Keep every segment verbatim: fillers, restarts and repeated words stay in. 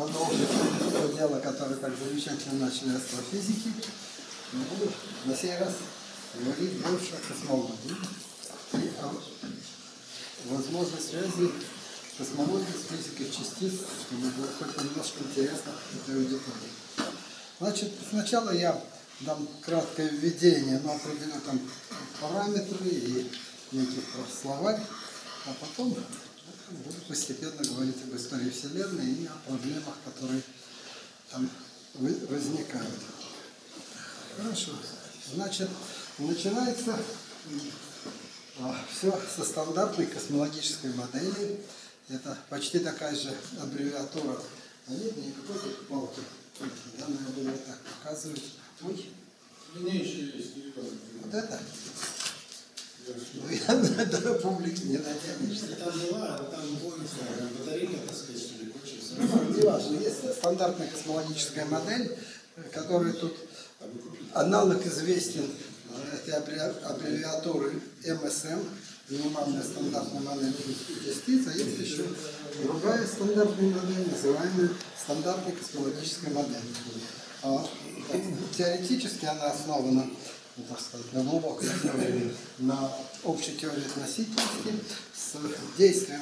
Продолжить то дело, которое так замечательно начали астрофизики, мы будем на сей раз говорить больше о космологии и о возможной связи космологии с физикой частиц, чтобы было хоть немножко интересно для аудитории. Значит, сначала я дам краткое введение, но определю там параметры и некий словарь, а потом буду постепенно говорить об истории Вселенной и о проблемах, которые там возникают. Хорошо. Значит, начинается а, все со стандартной космологической модели. Это почти такая же аббревиатура. А нет никакой палки. Данные были так показывать. Ой. Вот это? Ну, я на публике не натянешься. Там была, а там батарейка, так сказать, что ли, кончится. Ну, не важно. Есть стандартная космологическая модель, которая тут аналог известен этой аббревиатуры эм эс эм, минимальная стандартная модель частиц, а есть еще другая стандартная модель, называемая стандартной космологической моделью. Теоретически она основана, ну, так сказать, на глубокой теории, на общей теории относительности с действием,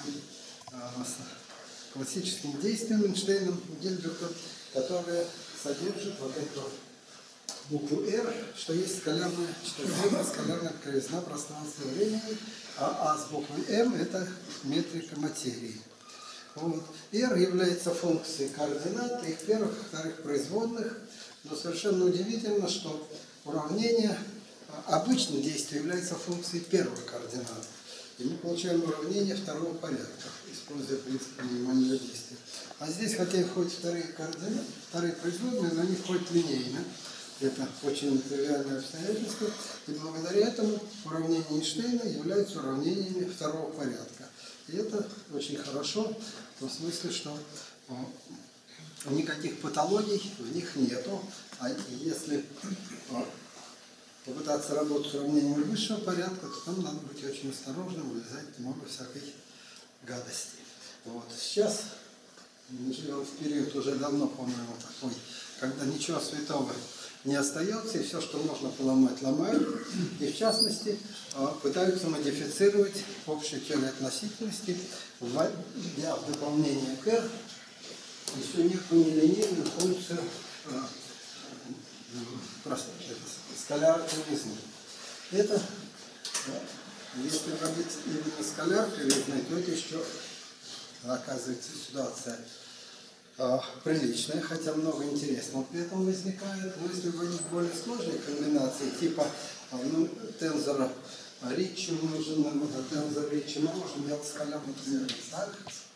с классическим действием Эйнштейном, Гильбертом, которое содержит вот эту букву R, что есть скалярная, что это скалярная кривизна пространства и времени, а, а с буквой M это метрика материи. Вот. R является функцией координат, их первых, вторых производных, но совершенно удивительно, что уравнение, обычно действие является функцией первой координаты. И мы получаем уравнение второго порядка, используя принцип минимального действия. А здесь, хотя и входят вторые координаты, вторые производные, но они входят линейно. Это очень нетривиальное обстоятельство. И благодаря этому уравнения Эйнштейна являются уравнениями второго порядка. И это очень хорошо, в том смысле, что никаких патологий в них нету. А если попытаться работать с уравнениями высшего порядка, то там надо быть очень осторожным, вылезать много всякой гадости. Вот. Сейчас мы живем в период уже давно, по-моему, такой, когда ничего святого не остается, и все, что можно поломать, ломают. И в частности, пытаются модифицировать общую теорию относительности, вводя в дополнение к R еще некую нелинейную функцию просто скалярной кривизны. Это, если вводить именно скаляр кривизны, то это еще, оказывается, ситуация а, приличная, хотя много интересного при этом возникает. Но если вводить более сложные комбинации, типа ну, тензора Ричи нужен, а тензор Ричи можно делать скалярную кривизну, так?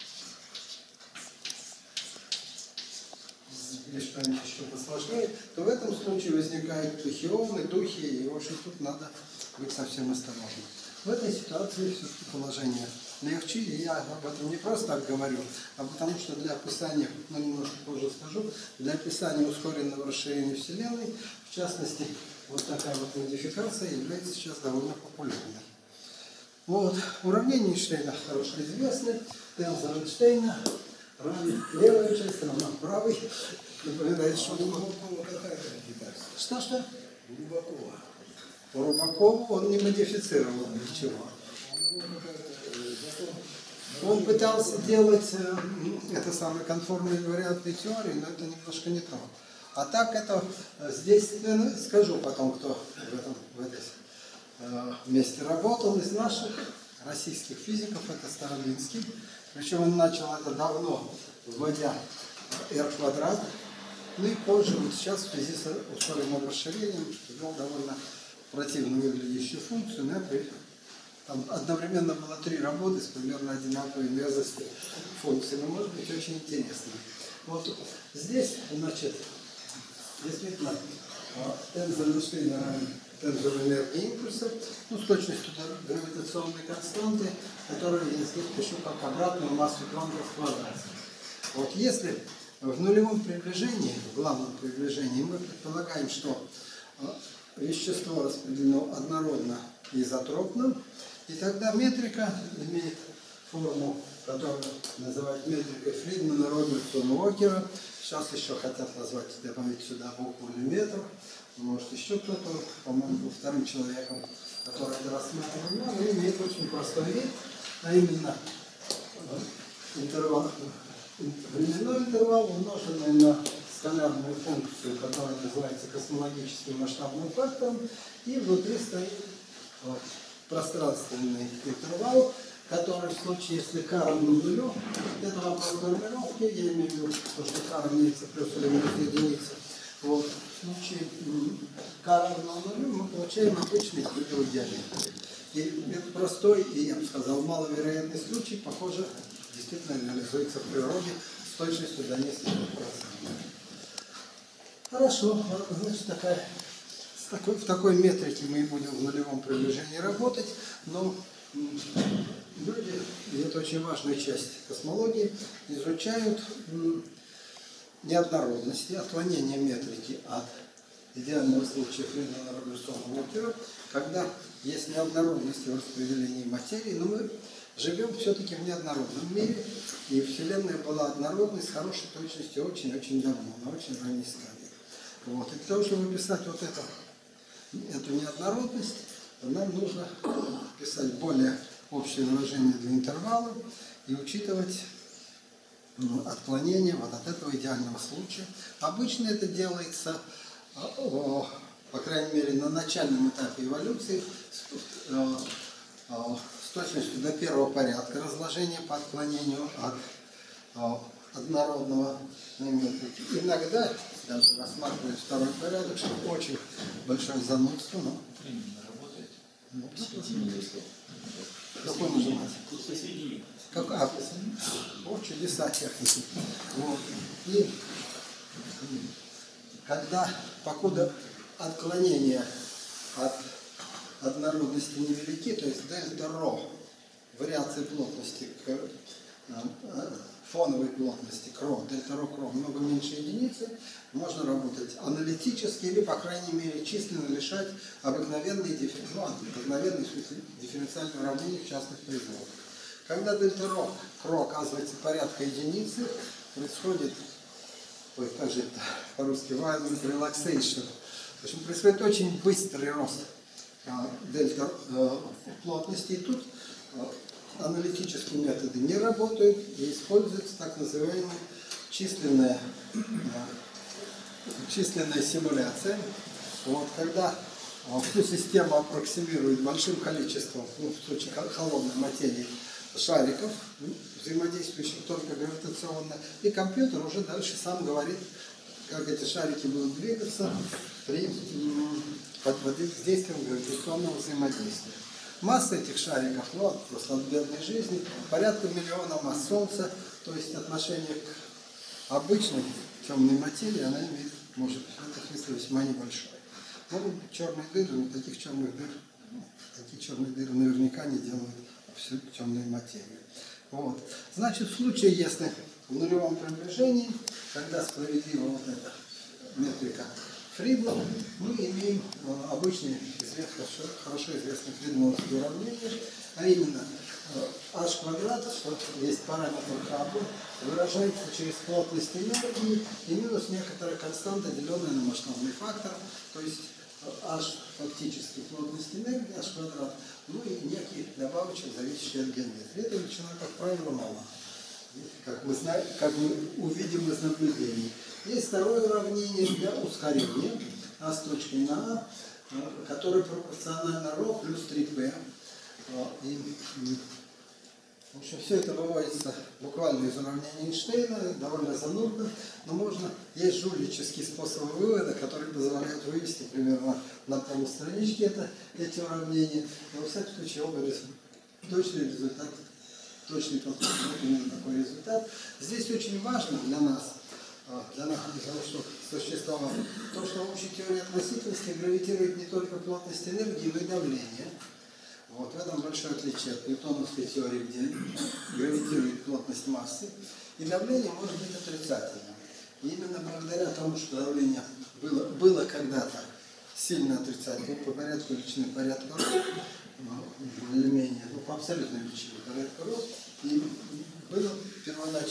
Или что-нибудь еще посложнее, то в этом случае возникают тахионы, духи, и, в общем, тут надо быть совсем осторожным. В этой ситуации все-таки положение легче, и я об этом не просто так говорю, а потому что для описания, ну, немножко позже скажу, для описания ускоренного расширения Вселенной, в частности, вот такая вот модификация является сейчас довольно популярной. Вот, уравнение Эйнштейна хорошо известны, тензор Эйнштейна равен левая часть, равна правой. Напоминает, что Рубакова какая модификация? Что-что? Рубакова. Рубакова он не модифицировал ничего. Он пытался делать э, это самые конформные вариантные теории, но это немножко не то. А так это здесь, ну, скажу потом, кто в этом в этой, э, месте работал из наших российских физиков, это Старобинский. Причем он начал это давно, вводя R квадрат. Ну и позже, вот сейчас в связи с ускоренным расширением, ввел довольно противно выглядящую функцию. Но там одновременно было три работы с примерно одинаковой мерзостью функций. Но может быть очень интересно. Вот здесь, значит, действительно, тензор Эйнштейна равен тензору энергии импульса, ну, с точностью до гравитационной константы, которую я здесь пишу как обратную массу Планка в квадрате. Вот если в нулевом приближении, в главном приближении, мы предполагаем, что вещество распределено однородно и изотропно, и тогда метрика имеет форму, которую называют метрикой Фридмана, Робертсона, Уокера. Сейчас еще хотят назвать, добавить сюда букву или метр. Может еще кто-то, по-моему, был вторым человеком, который это рассматривал. Но она имеет очень простой вид, а именно интервал, временной интервал, умноженный на скалярную функцию, которая называется космологическим масштабным фактором, и внутри стоит вот, пространственный интервал, который в случае, если k равно нулю, это вопрос формулировки, я имею в виду, что k равняется плюс или минус единице. Вот. В случае k равно нулю мы получаем обычный круговой диаметр. И это простой и, я бы сказал, маловероятный случай, похоже, действительно реализуется в природе с точностью до нескольких процентов. Хорошо, значит, такая, с такой, в такой метрике мы будем в нулевом приближении работать, но люди, и это очень важная часть космологии, изучают неоднородности, отклонения метрики от идеального случая Фридмана, Робертсона, Уокера, когда есть неоднородности в распределении материи, но мы живем все-таки в неоднородном мире, и Вселенная была однородной с хорошей точностью очень-очень давно, на очень ранней стадии. Вот. И для того, чтобы описать вот это, эту неоднородность, нам нужно писать более общее выражение для интервала и учитывать ну, отклонение вот от этого идеального случая. Обычно это делается, о, по крайней мере, на начальном этапе эволюции с, о, о, с точностью до первого порядка разложения по отклонению от о, однородного метрики. Иногда даже рассматривают второй порядок, что очень большое занудство. Но... Ну, какой нажимать? Как? А, о, чудеса техники. Вот. И когда, покуда отклонения от однородности невелики, то есть дельта ро, вариации плотности к фоновой плотности к ро, дельта ро к ро много меньше единицы, можно работать аналитически или, по крайней мере, численно решать обыкновенные, ну, обыкновенные дифференциальные уравнения в частных производах. Когда дельта ро к ро оказывается порядка единицы, происходит, ой, как же это по-русски, violent relaxation. В общем, происходит очень быстрый рост а, дельта а, плотности, и тут а, аналитические методы не работают и используется так называемая численная, численная симуляция. Вот, когда всю систему аппроксимирует большим количеством, ну, в случае холодной материи, шариков, взаимодействующих только гравитационно, и компьютер уже дальше сам говорит, как эти шарики будут двигаться при, под воздействием гравитационного взаимодействия. Масса этих шариков, ну, просто от бедной жизни, порядка миллиона масс Солнца, то есть отношение к обычной темной материи, она имеет, может быть, в этом смысле весьма небольшое. Могут быть черные дыры, но таких черных дыр, такие черные дыры наверняка не делают всю темную материю. Вот. Значит, в случае, если в нулевом приближении, когда справедлива вот эта метрика Фридмана, мы имеем обычные, хорошо, хорошо известные фридмановские уравнения, а именно h квадрат, что есть параметр Хаббла, выражается через плотность энергии и минус некоторая константа, деленная на масштабный фактор, то есть h фактически плотность энергии, h квадрат, ну и некий добавочек, зависящий от геометрии. Эта величина, как правило, мала. Как мы, знаем, как мы увидим из наблюдений. Есть второе уравнение для ускорения а с точкой на а, которое пропорционально ρ плюс три пэ. И, в общем, все это выводится буквально из уравнения Эйнштейна, довольно занудно, но можно, есть жульнические способы вывода, которые позволяют вывести примерно на полустраничке это, эти уравнения. Но, во всяком случае, оба точный результат, точный подход, именно такой результат. Здесь очень важно для нас, для нас, для того, чтобы существовало, то, что в общей теории относительности гравитирует не только плотность энергии, но и давление. Вот в этом большое отличие от ньютоновской теории, где гравитирует плотность массы, и давление может быть отрицательным. И именно благодаря тому, что давление было, было когда-то сильно отрицательным по порядку величины порядка ρ, более-менее, ну, по абсолютной величине порядка ρ,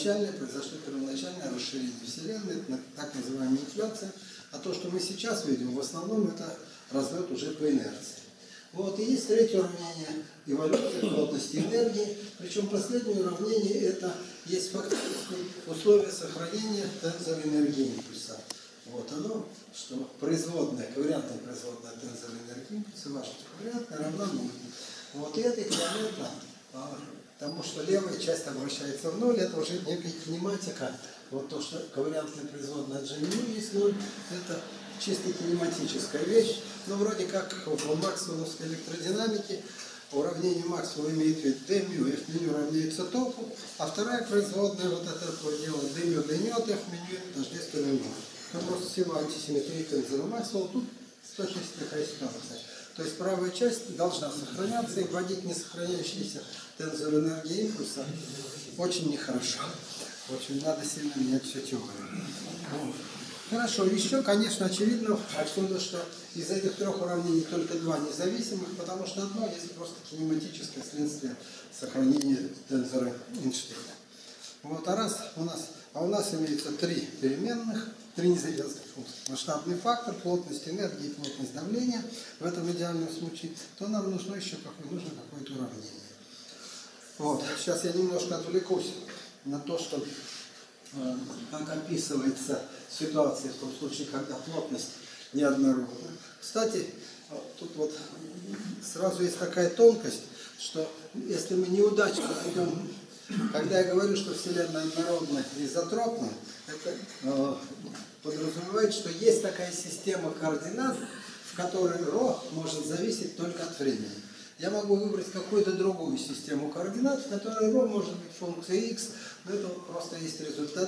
первоначальное, произошло первоначальное расширение Вселенной, это так называемая инфляция. А то, что мы сейчас видим, в основном это разлет уже по инерции. Вот, и есть третье уравнение эволюции плотности энергии. Причем последнее уравнение это есть фактически условия сохранения тензора энергии импульса. Вот оно, что производная, ковариантная производная тензора энергии импульса, ваша ковариантная равна нулю. Вот и это эквивалентно тому, что левая часть обращается в ноль, это уже некая кинематика. Вот то, что ковариантная производная от G mu есть ноль, это чисто кинематическая вещь. Но вроде как в максвелловской электродинамике уравнение Максвелла имеет вид d mu, f mu равняется току, а вторая производная вот от этого дела d mu днет, f mu тождественно нулю. Ну, просто всего антисимметрии тензора Максвелла, тут с точностью такая ситуация. То есть правая часть должна сохраняться, и вводить несохраняющийся тензор энергии импульса очень нехорошо. В общем, надо сильно менять всю теорию. Вот. Хорошо, еще, конечно, очевидно отсюда, что из этих трех уравнений только два независимых, потому что одно есть просто кинематическое следствие сохранения тензора Эйнштейна. Вот, а раз у нас, а у нас имеется три переменных, три независимых функции. Масштабный фактор, плотность энергии и плотность давления в этом идеальном случае, то нам нужно еще какое, нужно какое-то уравнение. Вот, сейчас я немножко отвлекусь на то, что э, как описывается ситуация в том случае, когда плотность неоднородна. Кстати, тут вот сразу есть такая тонкость, что если мы неудачно найдем, когда я говорю, что Вселенная однородна и изотропна, это э, подразумевает, что есть такая система координат, в которой ρ может зависеть только от времени. Я могу выбрать какую-то другую систему координат, в которой ρ может быть функцией x, но это просто есть результат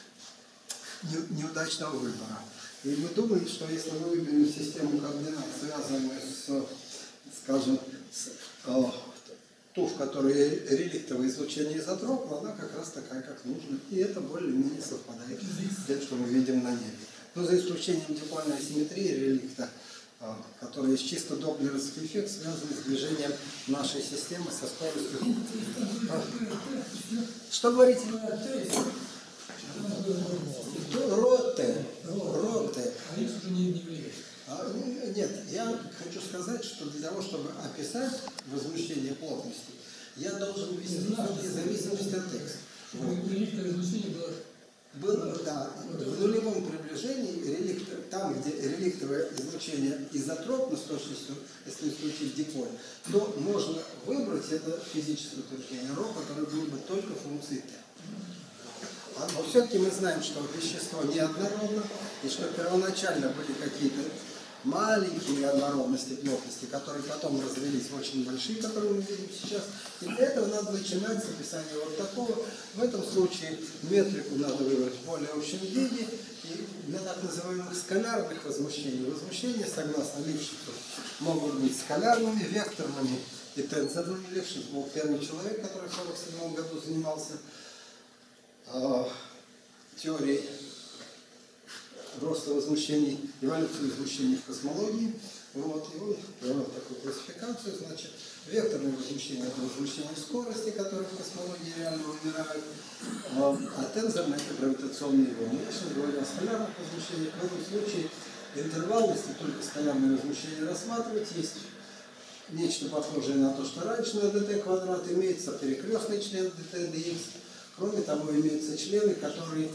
неудачного выбора. И мы думаем, что если мы выберем систему координат, связанную с, скажем, с, э, ту, в которой реликтовое излучение изотропно, она как раз такая, как нужно. И это более-менее совпадает с тем, что мы видим на небе. Но за исключением дипольной асимметрии реликта, который есть чисто доплеровский эффект, связанный с движением нашей системы со скоростью. Что говорите? Роте. Роте. А их уже не влияет. А, нет, я хочу сказать, что для того, чтобы описать возмущение плотности, я должен ввести зависимость от x. Чтобы реликтовое излучение было... Было, да, в нулевом приближении, реликт, там, где реликтовое излучение изотропно с точностью, если исключить диполь, то можно выбрать это физическое утверждение ρ, которое было бы только функцией t. Но все-таки мы знаем, что вещество неоднородно, и что первоначально были какие-то маленькие неоднородности плотности, которые потом развились в очень большие, которые мы видим сейчас. И для этого надо начинать с описания вот такого. В этом случае метрику надо выбрать в более общем виде. И для так называемых скалярных возмущений, возмущения, согласно Лившицу, могут быть скалярными, векторными и тензорными. Лившиц был первый человек, который в сорок седьмом году занимался э, теорией роста возмущений, эволюции возмущений в космологии. Вот, и он провел такую классификацию, значит, векторное возмущение – это возмущение скорости, которые в космологии реально вымирают, а тензорное – это гравитационные волны. Я сейчас говорю о скалярных возмущениях. В этом случае интервал, если только скалярные возмущения рассматривать, есть нечто похожее на то, что раньше на dt квадрат, имеется перекрестный член dt dx. Кроме того, имеются члены, которые,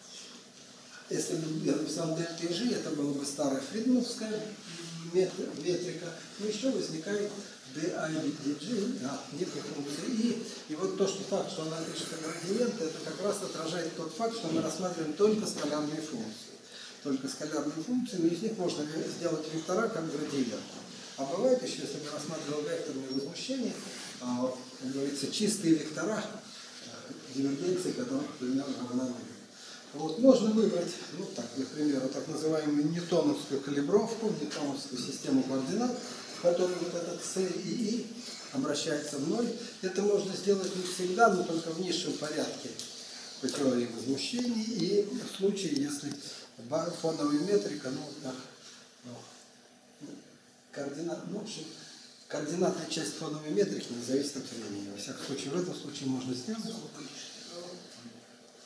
если бы я написал дельта и g, это было бы старая фридмановская метрика, но еще возникает d i dg, да, некая функция и. И вот то, что факт, что она пишется градиенты, это как раз отражает тот факт, что мы рассматриваем только скалярные функции. Только скалярные функции, но из них можно сделать вектора как градиент. А бывает еще, если мы рассматриваем векторные возмущения, как говорится, чистые вектора дивергенции, которые примерно равна нулю. Вот, можно выбрать, ну так, для примера, так называемую ньютоновскую калибровку, ньютоновскую систему координат, в которой вот этот С и И обращается в ноль. Это можно сделать не всегда, но только в низшем порядке по теории возмущений и в случае, если фоновая метрика, ну, так, ну, координат, ну, в общем, координатная часть фоновой метрики не зависит от времени. Во всяком случае, в этом случае можно сделать.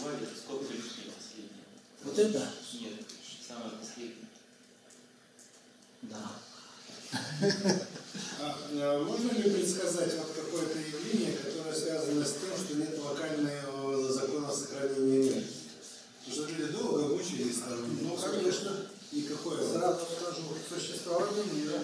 называли скобка лишней последней. Вот это? Нет, самое последнее. Да. А, а можно ли предсказать вот какое-то явление, которое связано с тем, что нет локального закона сохранения энергии? Потому что люди долго мучились там. Ну, конечно. И какое? Сразу скажу, существование мира.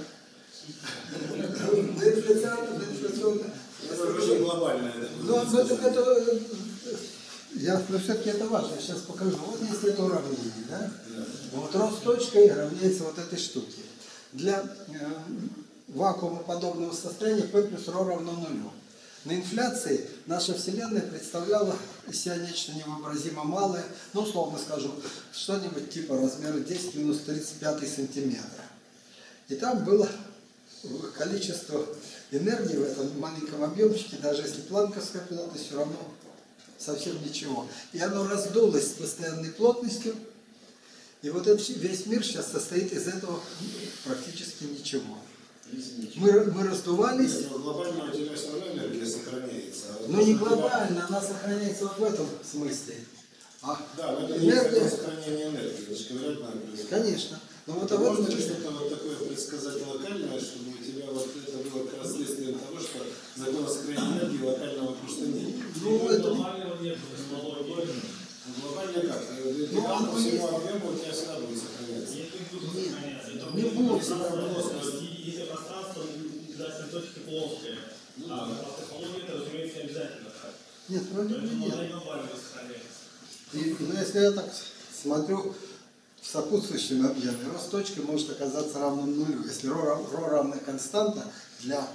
Дефляционно. Это очень глобальное. Да? Ну, это, это, я, но все-таки это важно, я сейчас покажу. Вот если это уравнение, да? Да. Вот рост точкой равняется вот этой штуке. Для э, вакуумоподобного состояния P плюс ρ равно нулю. На инфляции наша Вселенная представляла из себя нечто невообразимо малое, ну, условно скажем, что-нибудь типа размера десять минус тридцать пять сантиметра. И там было количество энергии в этом маленьком объемчике, даже если планковская плотность, все равно совсем ничего. И оно раздулось с постоянной плотностью, и вот этот весь мир сейчас состоит из этого практически ничего. Мы, мы раздувались. Нет, но глобально у тебя все равно энергия сохраняется. А вот Но не у тебя- глобально, она сохраняется вот в этом смысле. А Да, но это не есть энергия, закон сохранения энергии. Это же ковырять надо. конечно. Но вот А об этом можно ли что-то вот такое предсказать локальное, чтобы у тебя вот это было как раз следствием того, что закона сохранения энергии локального просто нет? Ну, это... Глобального нет, смолой больно. Ну, глобально как? Ты Ну, там оно по всему есть. объему у тебя всегда будет сохраняться. Нет, не будет сохраняться. Это не будет будет пространство, если пространство обязательно точки плоские, а плоскополовые это, разумеется, не обязательно. Нет, вроде бы Поэтому нет. она и глобально сохраняется. И, ну, если я так смотрю в сопутствующем объеме, рост точки может оказаться равным нулю. Если ρ, рав- ρ равная константа для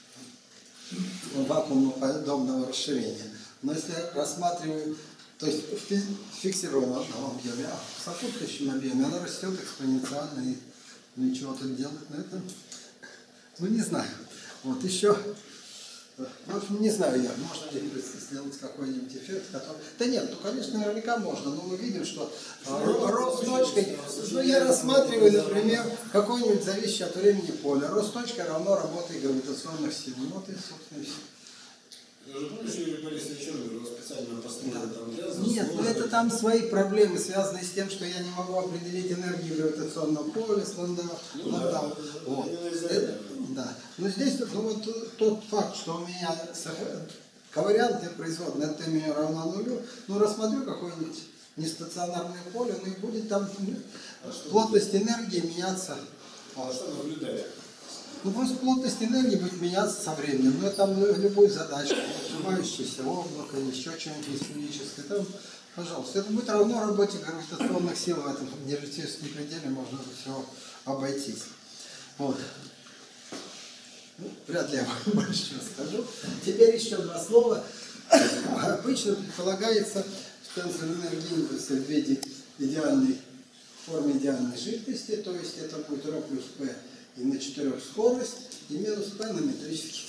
вакуумоподобного расширения. Но если я рассматриваю, то есть в фи- фиксированном объеме, а в сопутствующем объеме она растет экспоненциально и ничего тут делать на это, ну не знаю. Вот еще. В общем, не знаю я, можно ли сделать какой-нибудь эффект, который... Да нет, ну, конечно, наверняка можно, но мы видим, что ро- рост точкой... Ну, я рассматриваю, например, какое-нибудь зависящее от времени поле. Рост точкой равно работе гравитационных сил. Вот и, собственно, и все. Ты же помнишь, Юрий Борисович Чорный его специально построил там лязом? Нет, ну это там свои проблемы, связанные с тем, что я не могу определить энергию гравитационного поля, стандарт, Ну ну, да, там, это вот. именно из-за Это- этого. да. Но здесь ну, вот тот факт, что у меня сох- ковариантная производная от Т равна нулю, ну рассмотрю какое-нибудь нестационарное поле, ну и будет там ну, плотность энергии меняться. А что наблюдать? Ну просто плотность энергии будет меняться со временем. Ну, там любую задачку, сжимающееся облако или еще что-нибудь сферическое, там, пожалуйста, это будет равно работе гравитационных сил в этом энергетическом пределе, можно все обойтись. Вот. Ну, вряд ли я вам больше чего скажу. Теперь еще два слова. Обычно предполагается, что тензор энергии импульса в виде идеальной, в форме идеальной жидкости, то есть это будет ρ плюс P и на четырех скорость, и минус P на метрический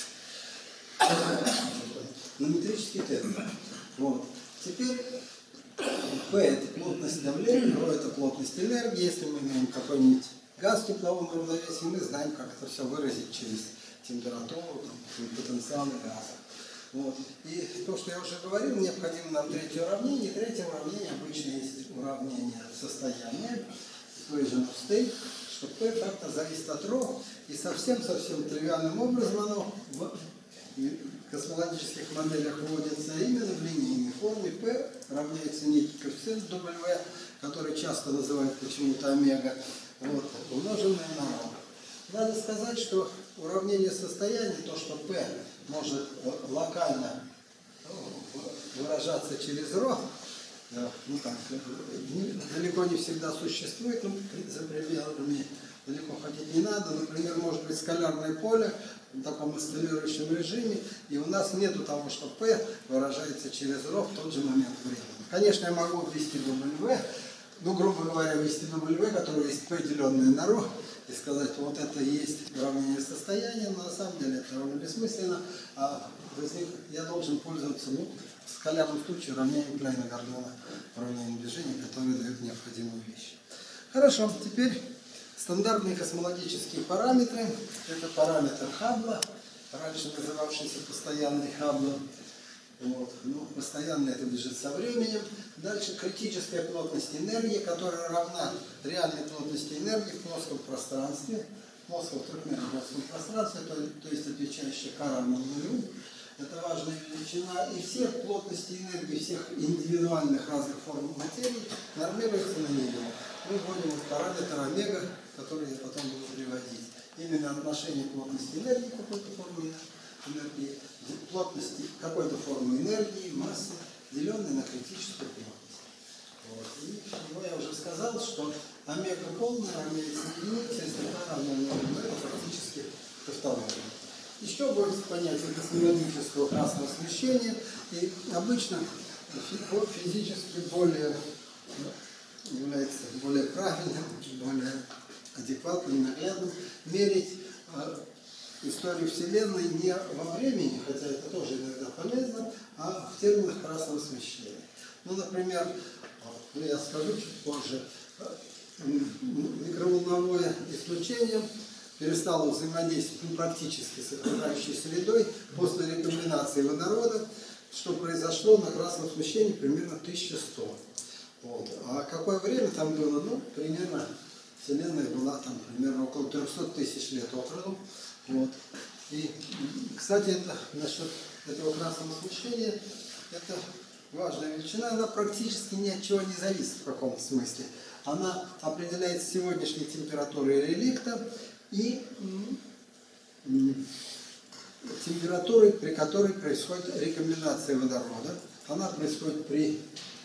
на метрический тензор. Вот. Теперь P это плотность давления, ρ это плотность энергии. Если мы имеем какой-нибудь газ в тепловом равновесии, мы знаем, как это все выразить через температуру, там, потенциал газа. Вот. И то, что я уже говорил, необходимо нам третье уравнение. Третье уравнение обычно есть уравнение состояния, equation of state, что P фактор зависит от ρ, и совсем-совсем тривиальным образом оно в космологических моделях вводится именно в линейной форме. P равняется некий коэффициент W, который часто называют почему-то омега, вот, умноженное на ρ. Надо сказать, что уравнение состояния, то, что P может локально выражаться через ρ, ну так, далеко не всегда существует, но за пределами далеко ходить не надо. Например, может быть скалярное поле в таком осциллирующем режиме, и у нас нету того, что P выражается через ρ в тот же момент времени. Конечно, я могу ввести W, ну, грубо говоря, ввести W, который есть P, деленное на ρ, и сказать, вот это и есть уравнение состояния, но на самом деле это довольно бессмысленно. А возник, я должен пользоваться, ну, в скалярном случае уравнением Кляйна-Гордона, уравнением движения, которое дает необходимую вещь. Хорошо, теперь стандартные космологические параметры. Это параметр Хаббла, раньше называвшийся постоянный Хабблом. Вот. Ну, постоянно это бежит со временем. Дальше критическая плотность энергии, которая равна реальной плотности энергии в плоском пространстве, в плоском трехмерном плоском пространстве, то, то есть отвечающая к равному нулю. Это важная величина. И все плотности энергии всех индивидуальных разных форм материи нормируются на нее. Мы вводим вот параметр омега, который я потом буду приводить. Именно отношение плотности энергии к какой-то форме энергии, плотности какой-то формы энергии, массы, деленной на критическую плотность. Вот. И ну, я уже сказал, что омега полная равняется единице, если К равно нулю, это фактически тавтология. Еще будет понятие космологического красного смещения, и обычно физически более является более правильным, более адекватным, наглядным мерить э, историю Вселенной не во времени, хотя это тоже иногда полезно, а в терминах красного смещения. Ну, например, ну, я скажу чуть позже, микроволновое излучение перестало взаимодействовать ну, практически с окружающей средой после рекомбинации водорода, что произошло на красном смещении примерно тысяча сто. Вот. А какое время там было? Ну, примерно Вселенная была там примерно около трёхсот тысяч лет от роду. Вот. И, кстати, это, насчет этого красного смещения, это важная величина, она практически ни от чего не зависит в каком-то смысле. Она определяется сегодняшней температурой реликта и температурой, при которой происходит рекомбинация водорода. Она происходит при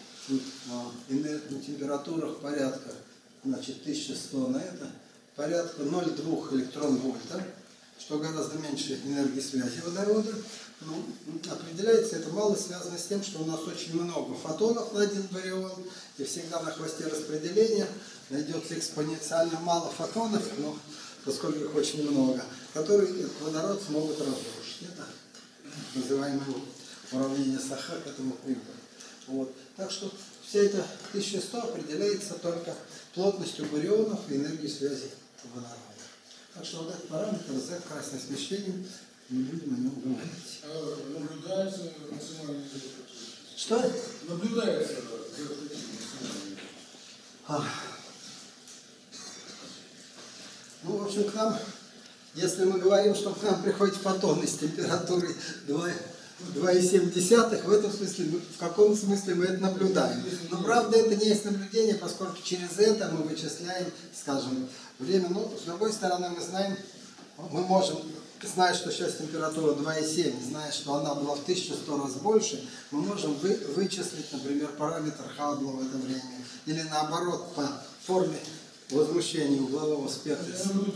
температурах порядка, значит, тысяча сто на это, порядка ноль целых две десятых электрон-вольта, что гораздо меньше энергии связи водорода. Ну, определяется это мало связано с тем, что у нас очень много фотонов на один барион, и всегда на хвосте распределения найдется экспоненциально мало фотонов, но поскольку их очень много, которые этот водород смогут разрушить. Это называемое уравнение Саха к этому приводит. Вот. Так что вся эта тысяча сто определяется только плотностью барионов и энергией связи водорода. Так что вот этот параметр Z, красное смещение, мы будем о нем говорить. А наблюдается максимальный Z? Что? Наблюдается Z. А. Ну, в общем, к нам, если мы говорим, что к нам приходит фотоны с температурой два целых семь десятых, в этом смысле, в каком смысле мы это наблюдаем. Но правда это не есть наблюдение, поскольку через это мы вычисляем, скажем, время. Но с другой стороны мы знаем, мы можем, зная, что сейчас температура два целых семь десятых, зная, что она была в тысячу сто раз больше, мы можем вы, вычислить, например, параметр Хаббла в это время. Или наоборот, по форме возмущения углового спектра.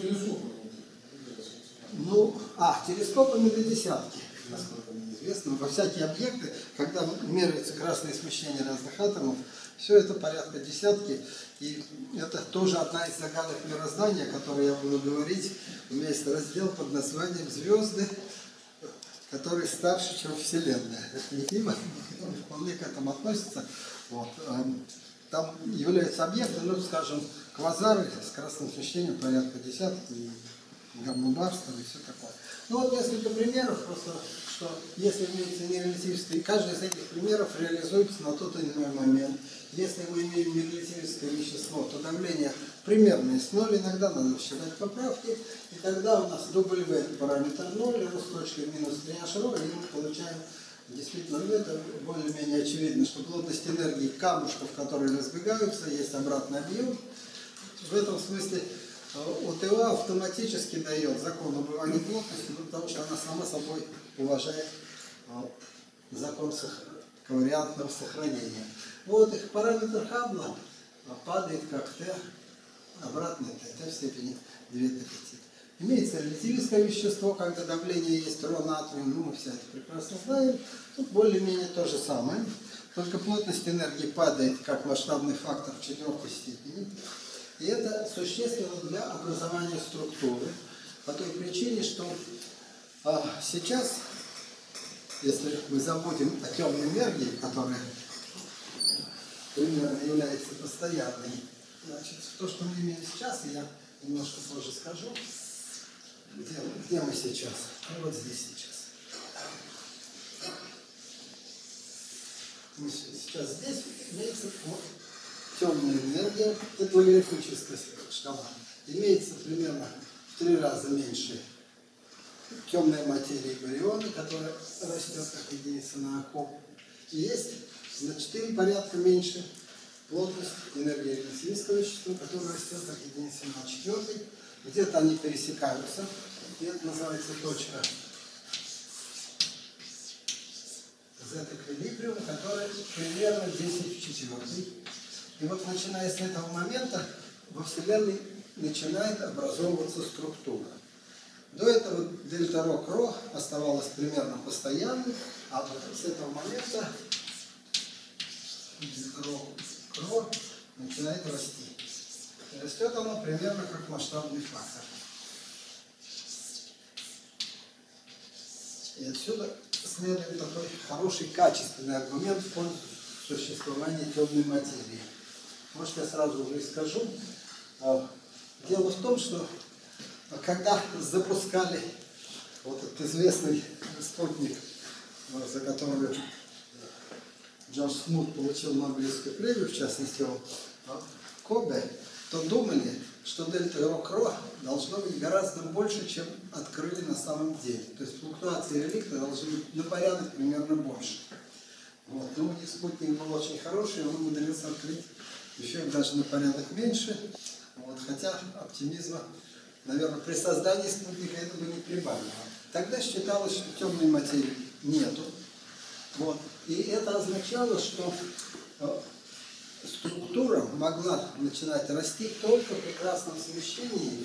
Ну, а, телескопами до десятки, насколько мне известно. Во всякие объекты, когда меряется красное смещение разных атомов, все это порядка десятки. И это тоже одна из загадок мироздания, о которой я буду говорить. У меня есть раздел под названием «Звезды, которые старше, чем Вселенная». Это не тема, вполне к этому относится. Вот. Там являются объекты, ну, скажем, квазары с красным смещением порядка десятки, гамма-барстов и все такое. Ну вот несколько примеров, просто, что если имеется нерелятивистое, и каждый из этих примеров реализуется на тот или иной момент. Если мы имеем нерелятивистое вещество, то давление примерно есть ноль, иногда надо считать поправки, и тогда у нас W параметр ноль, рост точкой минус три h ρ, и мы получаем действительно, ну, это более-менее очевидно, что плотность энергии камушков, которые разбегаются, есть обратный объем. В этом смысле ОТО автоматически дает закон убывания плотности, потому что она сама собой уважает закон ковариантного сохранения. Вот их параметр Хаббла падает как Т, обратно Т, Т в степени две Т пять. Имеется релятивистское вещество, когда давление есть ρ натрия, ну мы все это прекрасно знаем. Тут более-менее то же самое, только плотность энергии падает как масштабный фактор в четвертой степени. И это существенно для образования структуры, по той причине, что а, сейчас, если мы забудем о темной энергии, которая примерно является постоянной, значит, то, что мы имеем сейчас, я немножко позже скажу, где, где мы сейчас, ну, вот здесь сейчас. мы сейчас здесь имеется вот, темная энергия, это логарифмическая шкала. Имеется примерно в три раза меньше темной материи бариона, которая растет как единица на окоп. И есть на четыре порядка меньше плотность энергии релятивистского вещества, которая растет как единица на четвертый. Где-то они пересекаются, и это называется точка Z-эквилибриум, которая примерно десять в четвёртой. И вот начиная с этого момента во Вселенной начинает образовываться структура. До этого дельта рho рho оставалась примерно постоянной, а вот с этого момента дельта рho рho начинает расти. И растет оно примерно как масштабный фактор. И отсюда следует такой хороший качественный аргумент в пользу существования темной материи. Может, я сразу уже и скажу. Дело в том, что когда запускали вот этот известный спутник, за который Джордж Смут получил Нобелевскую премию, в частности, он, Кобе, то думали, что дельта рho рho должно быть гораздо больше, чем открыли на самом деле. То есть флуктуации реликта должны быть на порядок примерно больше. Вот. Но у них спутник был очень хороший, он умудрился открыть еще даже на порядок меньше. Вот. Хотя оптимизма, наверное, при создании спутника это бы не прибавило. Тогда считалось, что темной материи нету. Вот. И это означало, что структура могла начинать расти только при красном смещении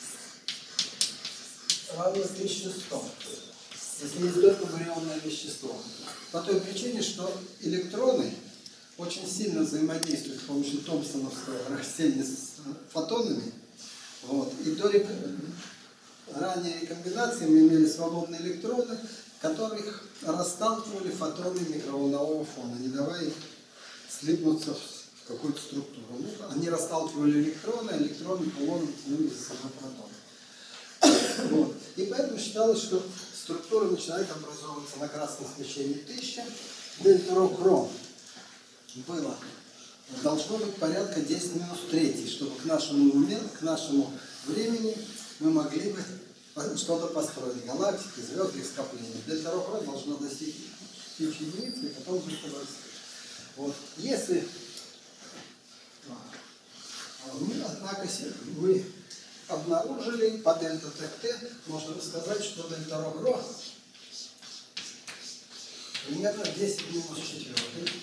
равно тысяче сто, если есть только барионное вещество. По той причине, что электроны очень сильно взаимодействуют с помощью томпсоновского растения с фотонами. Вот. И до рек... ранней рекомбинации мы имели свободные электроны, которых расталкивали фотоны микроволнового фона, не давая их слипнуться в какую-то структуру. Ну, они расталкивали электроны, а электроны полоном тянули за собой протоны. Вот. И поэтому считалось, что структура начинает образовываться на красном смещении тысяча. Дельта рho рho было, должно быть порядка десять минус три, чтобы к нашему моменту, к нашему времени мы могли бы что-то построить. Галактики, звезды и скопления. Дельта рho рho должно достичь тысячи единиц и потом быть вот. Если мы, однако, мы обнаружили по дельта ТТ, можно сказать, что дельта рho рho примерно десять минус четыре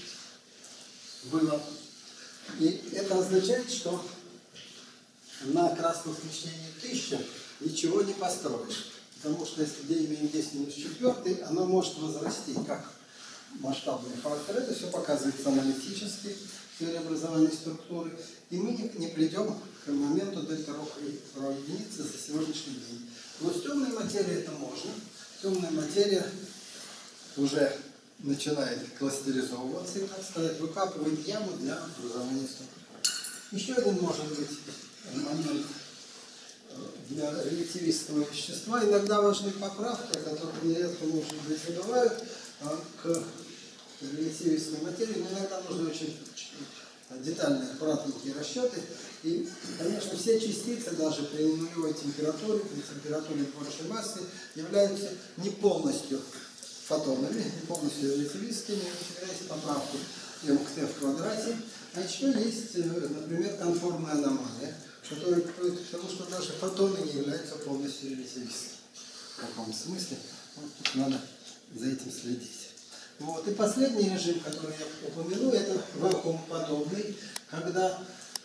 было. И это означает, что на красном смещении тысяча ничего не построишь. Потому что если где имеем десять минус четыре, оно может возрасти как масштабный фактор. Это все показывается аналитически в теории образования структуры. И мы не, не придем к моменту дельта рho рho единицы за сегодняшний день. Но с темной материей это можно. Темная материя уже начинает кластеризовываться, и, так сказать, выкапывает яму для образования структуры. Еще один может быть момент для релятивистского вещества. Иногда важны поправки, о которых нередко, может быть, забывают, к релятивистской материи, но иногда нужны очень детальные, аккуратненькие расчеты. И, конечно, все частицы, даже при нулевой температуре, при температуре большей массы, являются не полностью фотонами, не полностью релятивистскими. У тебя есть поправка эм к тэ в квадрате. А еще есть, например, конформная аномалия, которая приводит к тому, что даже фотоны не являются полностью релятивистскими. В каком смысле? Вот тут надо за этим следить. Вот. И последний режим, который я упомяну, это вакуумподобный, когда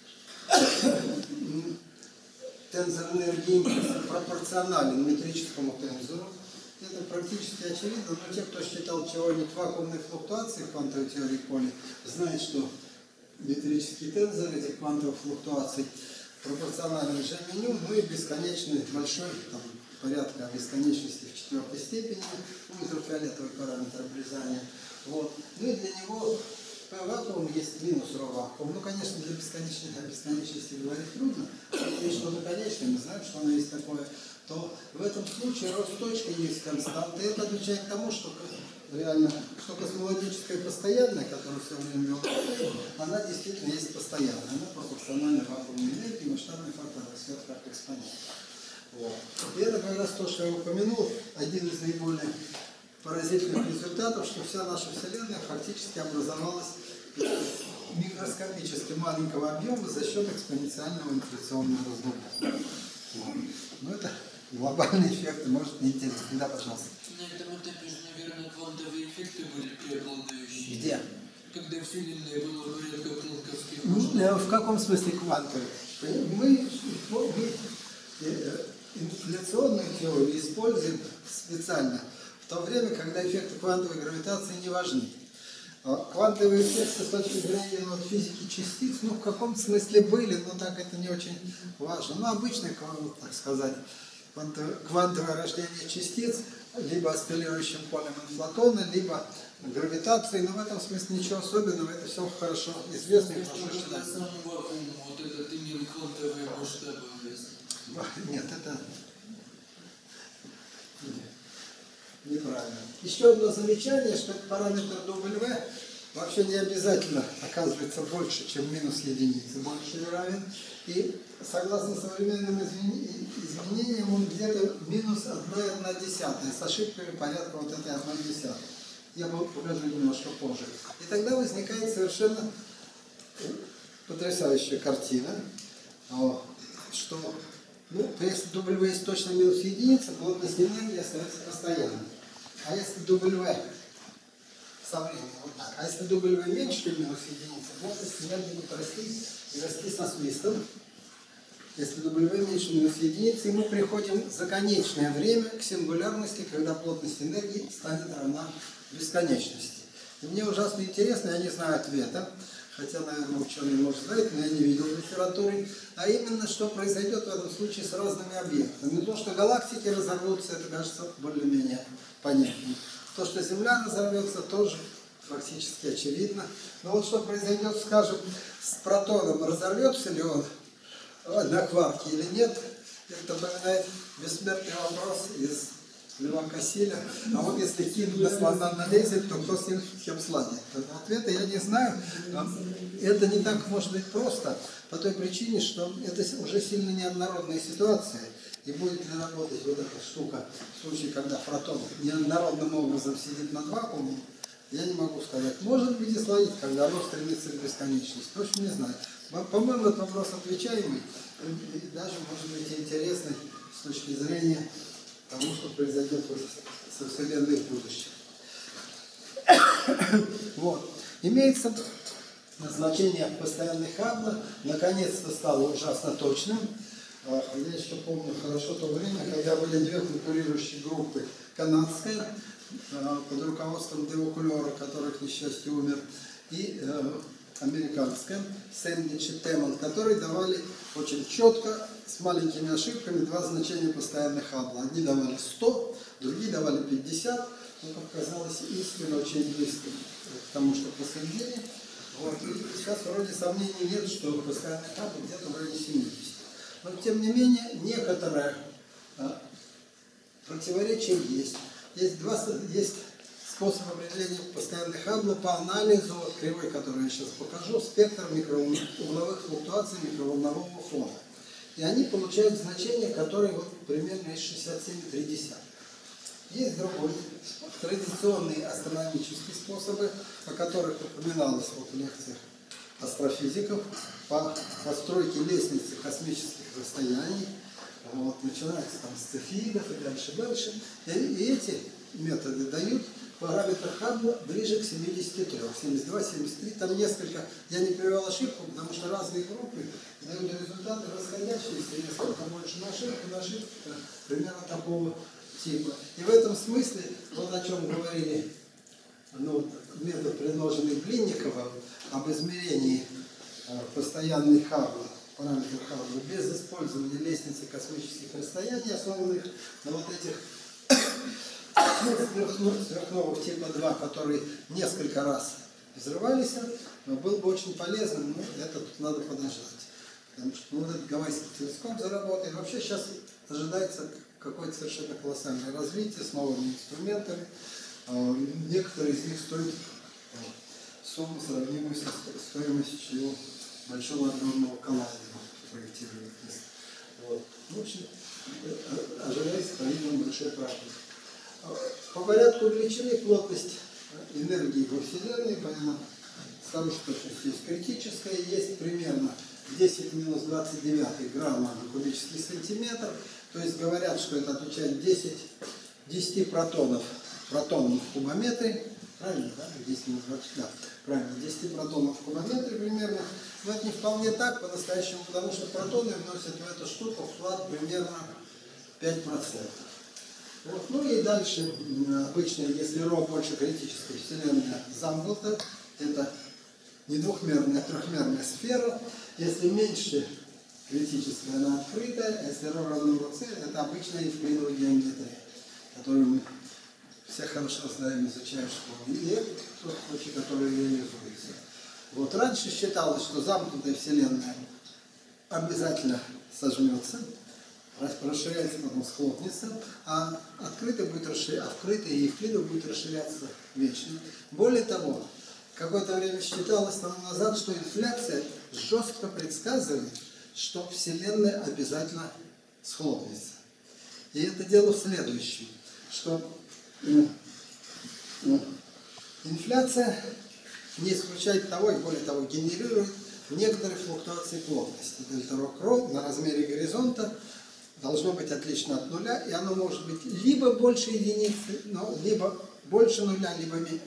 тензор энергии пропорционален метрическому тензору. Это практически очевидно, но те, кто считал теорию вакуумной флуктуации в квантовой теории поля, знают, что метрический тензор этих квантовых флуктуаций пропорционален G-меню, ну и бесконечный большой, там, порядка бесконечности в четвертой степени, ультрафиолетовый параметр обрезания. Вот. Ну и для него P вакуум есть минус ρ вакуум. Ну, конечно, для бесконечности, для бесконечности говорить трудно. Если что-то конечное, мы знаем, что оно есть такое, то в этом случае рост точки есть константа. Это отвечает тому, что реально, что космологическая постоянная, которую все время вел, она действительно есть постоянная. Она пропорциональна вакуумной энергии, масштабный фактор растет как экспонент. Вот. И это как раз то, что я упомянул, один из наиболее поразительных результатов, что вся наша Вселенная фактически образовалась микроскопически маленького объема за счет экспоненциального инфляционного раздувания. Вот. Ну это глобальные эффекты, может, не интересно. Да, пожалуйста. На этом этапе же, наверное, квантовые эффекты были преобладающие. Где? Когда Вселенная была порядка планковских Ну, масштабов. в каком смысле квантовые? Мы, мы инфляционную теорию используем специально в то время, когда эффекты квантовой гравитации не важны. Квантовые эффекты с точки зрения ну, физики частиц, ну, в каком смысле были, но так это не очень важно. Ну, обычно, так сказать, квантовое рождение частиц, либо осциллирующим полем инфлатона, либо гравитацией, но в этом смысле ничего особенного, это все хорошо известно. И хорошо, что это сам вакуум, вот этот имел квантовые масштабы. Нет, это неправильно. Еще одно замечание, что параметр W вообще не обязательно оказывается больше, чем минус единицы, больше или равен. И согласно современным изменениям он где-то минус одна десятая, с ошибками порядка вот этой одной десятой. Я покажу немножко позже. И тогда возникает совершенно потрясающая картина, что ну, если W есть точно минус единица, плотность энергии остается постоянной. А если W со временем вот так, а если W меньше, чем минус единица, плотность энергии будет расти и расти со свистом. Если W меньше минус единицы, и мы приходим за конечное время к сингулярности, когда плотность энергии станет равна бесконечности. И мне ужасно интересно, я не знаю ответа, хотя, наверное, ученый может знать, но я не видел в литературе, а именно, что произойдет в этом случае с разными объектами. То, что галактики разорвутся, это, кажется, более-менее понятно. То, что Земля разорвется, тоже фактически очевидно. Но вот что произойдет, скажем, с протоном, разорвется ли он на кварки или нет, это напоминает бессмертный вопрос из Льва Кассиля. А вот если кинуть на слона налезет, то кто с ним чем сладит? Ответа я не знаю. Это не так может быть просто, по той причине, что это уже сильно неоднородная ситуация. И будет ли работать вот эта штука в случае, когда протон неоднородным образом сидит над вакуумом, я не могу сказать. Может быть и сладить, когда оно стремится к бесконечности. Точно не знаю. По-моему, этот вопрос отвечаемый и даже, может быть, интересный с точки зрения тому, что произойдет со Вселенной в будущем. Вот. Имеется значение постоянных Хаббла, наконец-то стало ужасно точным. Я еще помню хорошо то время, когда были две конкурирующие группы. Канадская, под руководством Де Окулера, который, к несчастью, умер, и американская, Сэндвич и Теммон, которые давали очень четко, с маленькими ошибками, два значения постоянных Хаббла. Одни давали сто, другие давали пятьдесят, но, как казалось, истина очень близко к тому, что посредине. Вот. И сейчас вроде сомнений нет, что постоянный Хаббл где-то в районе семидесяти. Но, тем не менее, некоторое а, противоречие есть. Есть, два, есть способ определения постоянных Хаббла по анализу кривой, которую я сейчас покажу, спектр микроугловых флуктуаций микроволнового фона. И они получают значения, которые вот примерно из шестьдесят семь и три десятых. Есть другой, традиционные астрономические способы, о которых упоминалось вот в лекциях астрофизиков, по постройке лестницы космических расстояний. Вот, начинается там с цефеидов и дальше, дальше. И, и эти методы дают параметр Хаббла ближе к семидесяти трём, семьдесят два, семьдесят три, там несколько, я не привел ошибку, потому что разные группы дают результаты расходящиеся, несколько больше на ошибку, на ошибку, примерно такого типа. И в этом смысле, вот о чем говорили, ну, метод, предложенный Блинниковым, об измерении э, постоянной Хаббла, параметр Хаббла, без использования лестницы космических расстояний, основанных на вот этих сверхновых типа два, которые несколько раз взрывались, был бы очень полезным, но это тут надо подождать. Потому что ну, этот гавайский телескоп заработает. Вообще сейчас ожидается какое-то совершенно колоссальное развитие с новыми инструментами. А некоторые из них стоят сумму, сравнимую со стоимостью большого огромного коллайдера проектирования. Вот. В общем, ожидается, по-видимому, большой практик. По порядку величины плотность энергии во Вселенной, понятно, с хорошей точностью есть критическая, есть примерно десять минус двадцать девять грамма на кубический сантиметр. То есть говорят, что это отвечает десять, десять протонов, протонов в кубометре. Правильно, да? десять минус двадцать, да, правильно, десять протонов в кубометре примерно. Но это не вполне так по-настоящему, потому что протоны вносят в эту штуку вклад примерно пять процентов. Вот. Ну и дальше, обычно, если ρ больше критической, Вселенная замкнута, это не двухмерная, а трехмерная сфера. Если меньше критическая, она открытая. Если ρ равно ρc, это обычная евклидовая геометрия, которую мы все хорошо знаем, изучаем в школе. И это тот случай, который реализуется. Вот раньше считалось, что замкнутая Вселенная обязательно сожмется, расширяется, потом схлопнется, а открытая будет расширяться, а вкрытая и евклидов будет расширяться вечно. Более того, какое-то время считалось тому назад, что инфляция жестко предсказывает, что Вселенная обязательно схлопнется. И это дело в следующем, что ну, ну, инфляция не исключает того, и более того, генерирует некоторые флуктуации плотности. Дельта ρ на размере горизонта должно быть отлично от нуля, и оно может быть либо больше единицы, но либо больше нуля, либо меньше.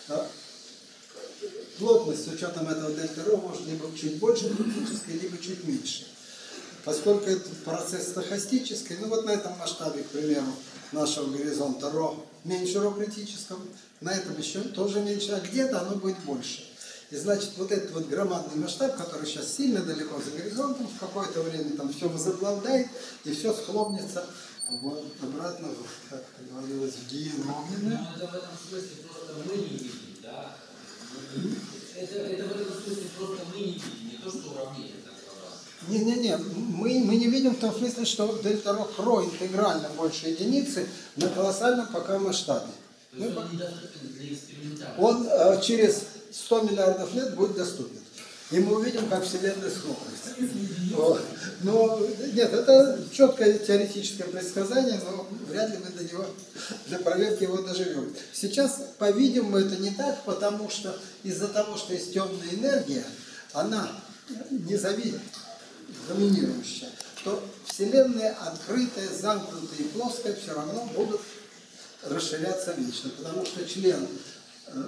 Плотность с учетом этого дельта ρ может либо чуть больше критической, либо чуть меньше. Поскольку это процесс стохастический, ну вот на этом масштабе, к примеру, нашего горизонта ρ меньше ρ критического, на этом еще тоже меньше, а где-то оно будет больше. И значит, вот этот вот громадный масштаб, который сейчас сильно далеко за горизонтом, в какое-то время там все возобладает, и все схлопнется вот, обратно, как говорилось, в гиену огненную. Но это в этом смысле просто мы не видим, да? Это, это в этом смысле просто мы не видим, не то, что уравнение так сказать. Не-не-не, мы, мы не видим в том смысле, что дельта ρ интегрально больше единицы на колоссальном пока масштабе. То есть он недоступен для экспериментации. Он э, через сто миллиардов лет будет доступен. И мы увидим, как Вселенная схлопнется. Вот. Но нет, это четкое теоретическое предсказание, но вряд ли мы до него, для проверки его доживем. Сейчас, по-видимому, это не так, потому что из-за того, что есть темная энергия, она не зависит, доминирующая, то Вселенная открытая, замкнутая и плоская все равно будут расширяться вечно, потому что член э,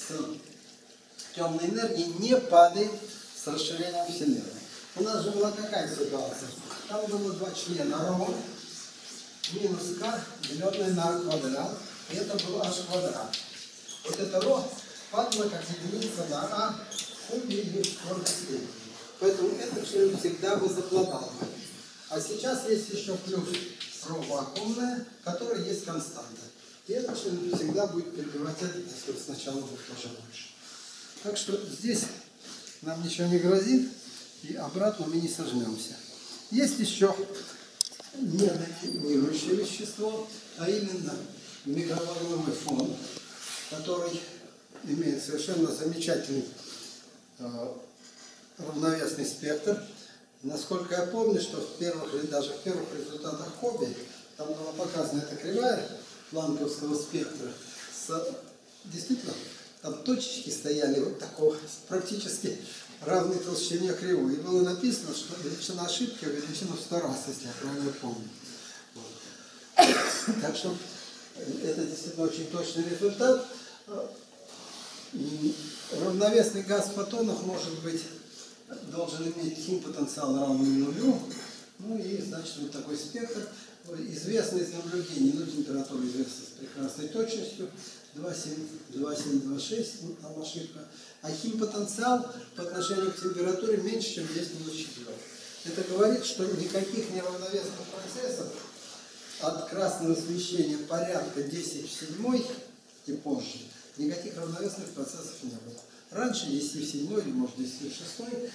с темной энергией не падает с расширением Вселенной. У нас же была какая ситуация? Там было два члена ρ минус k, деленное на а квадрат, и это был h квадрат. Вот это ρ падало как единица на а в кубе или в скорости степени. Поэтому этот член всегда бы запладал. А сейчас есть еще плюс ρ вакуумная, которая есть константа. И этот член всегда будет перебивать этот, если сначала будет тоже больше. Так что здесь нам ничего не грозит, и обратно мы не сожмемся. Есть еще недоминирующее вещество, а именно микроволновой фон, который имеет совершенно замечательный э, равновесный спектр. Насколько я помню, что в первых, даже в первых результатах Хобби там была показана эта кривая планковского спектра. С, действительно, там точечки стояли вот такого, практически равной толщине кривой. И было написано, что величина ошибки увеличена в сто раз, если я правильно помню. Вот. Так что это действительно очень точный результат. Равновесный газ в фотонах может быть, должен иметь хим-потенциал равный нулю. Ну и, значит, вот такой спектр. Известно из наблюдений, ну, температура известна с прекрасной точностью, два семь два шесть, ну, там ошибка. А хим-потенциал по отношению к температуре меньше, чем десять минус четыре. Это говорит, что никаких неравновесных процессов от красного освещения порядка десять в седьмой и позже, никаких равновесных процессов не было. Раньше десять в седьмой или, может, десять в шестой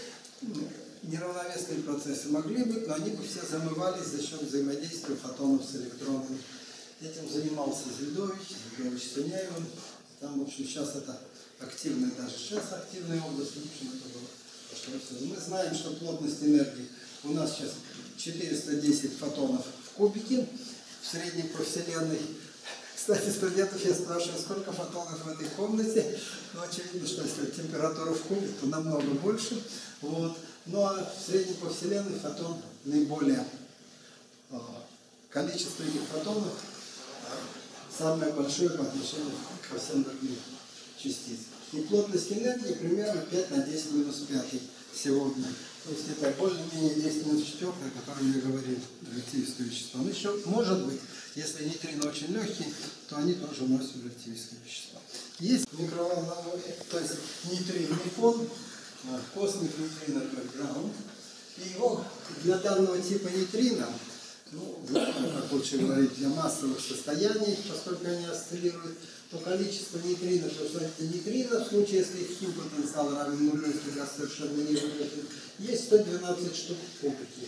неравновесные процессы могли быть, но они бы все замывались за счет взаимодействия фотонов с электронами Этим занимался Зельдович, Зельдович с Синяевым. Там, в общем, сейчас это активная, даже сейчас активная область. В общем, это было. Что мы знаем, что плотность энергии у нас сейчас четыреста десять фотонов в кубике в среднем по Вселенной. Кстати, студентов я спрашиваю, сколько фотонов в этой комнате. Ну, очевидно, что если температура в кубе, то намного больше. Вот. Ну, а в среднем по Вселенной фотон наиболее, количество этих фотонов самое большое по отношению ко всем другим частицам. И плотность энергии примерно пять на десять минус пять сегодня. То есть это более-менее десять минус четыре, о котором я говорил, реактивистское вещество. Но еще может быть, если нейтрино очень легкие, то они тоже носят реактивистское вещество. Есть микроволновые, то есть нейтринный фон, космик нейтрино бэкграунд. И его для данного типа нейтрино, ну, как лучше говорить, для массовых состояний, поскольку они осциллируют, то количество нейтрино, то что это нейтрино, в случае, если их хим-потенциал равен нулю, если газ совершенно не выглядит, есть сто двенадцать штук в кубике.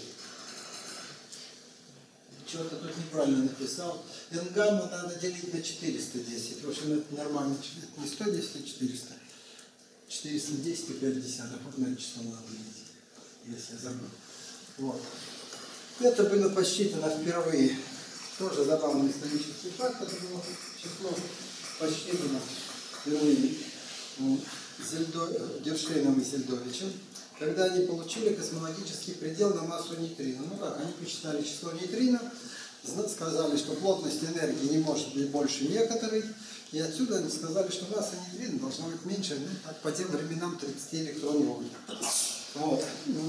Чего-то тут неправильно написал. N-гамма надо делить на четыреста десять. В общем, это нормально. Это не сто десять, а четыреста. четыреста десять и пять десятых. Вот на это число надо делить, если я забыл. Вот. Это было посчитано впервые. Тоже забавный исторический факт. Это было число посчитано впервые Зельдо... Гершейном и Зельдовичем, когда они получили космологический предел на массу нейтрино. Ну как, они посчитали число нейтрино, сказали, что плотность энергии не может быть больше некоторой, и отсюда они сказали, что масса нейтрино должна быть меньше, ну, так, по тем временам тридцать электрон вольт. Вот.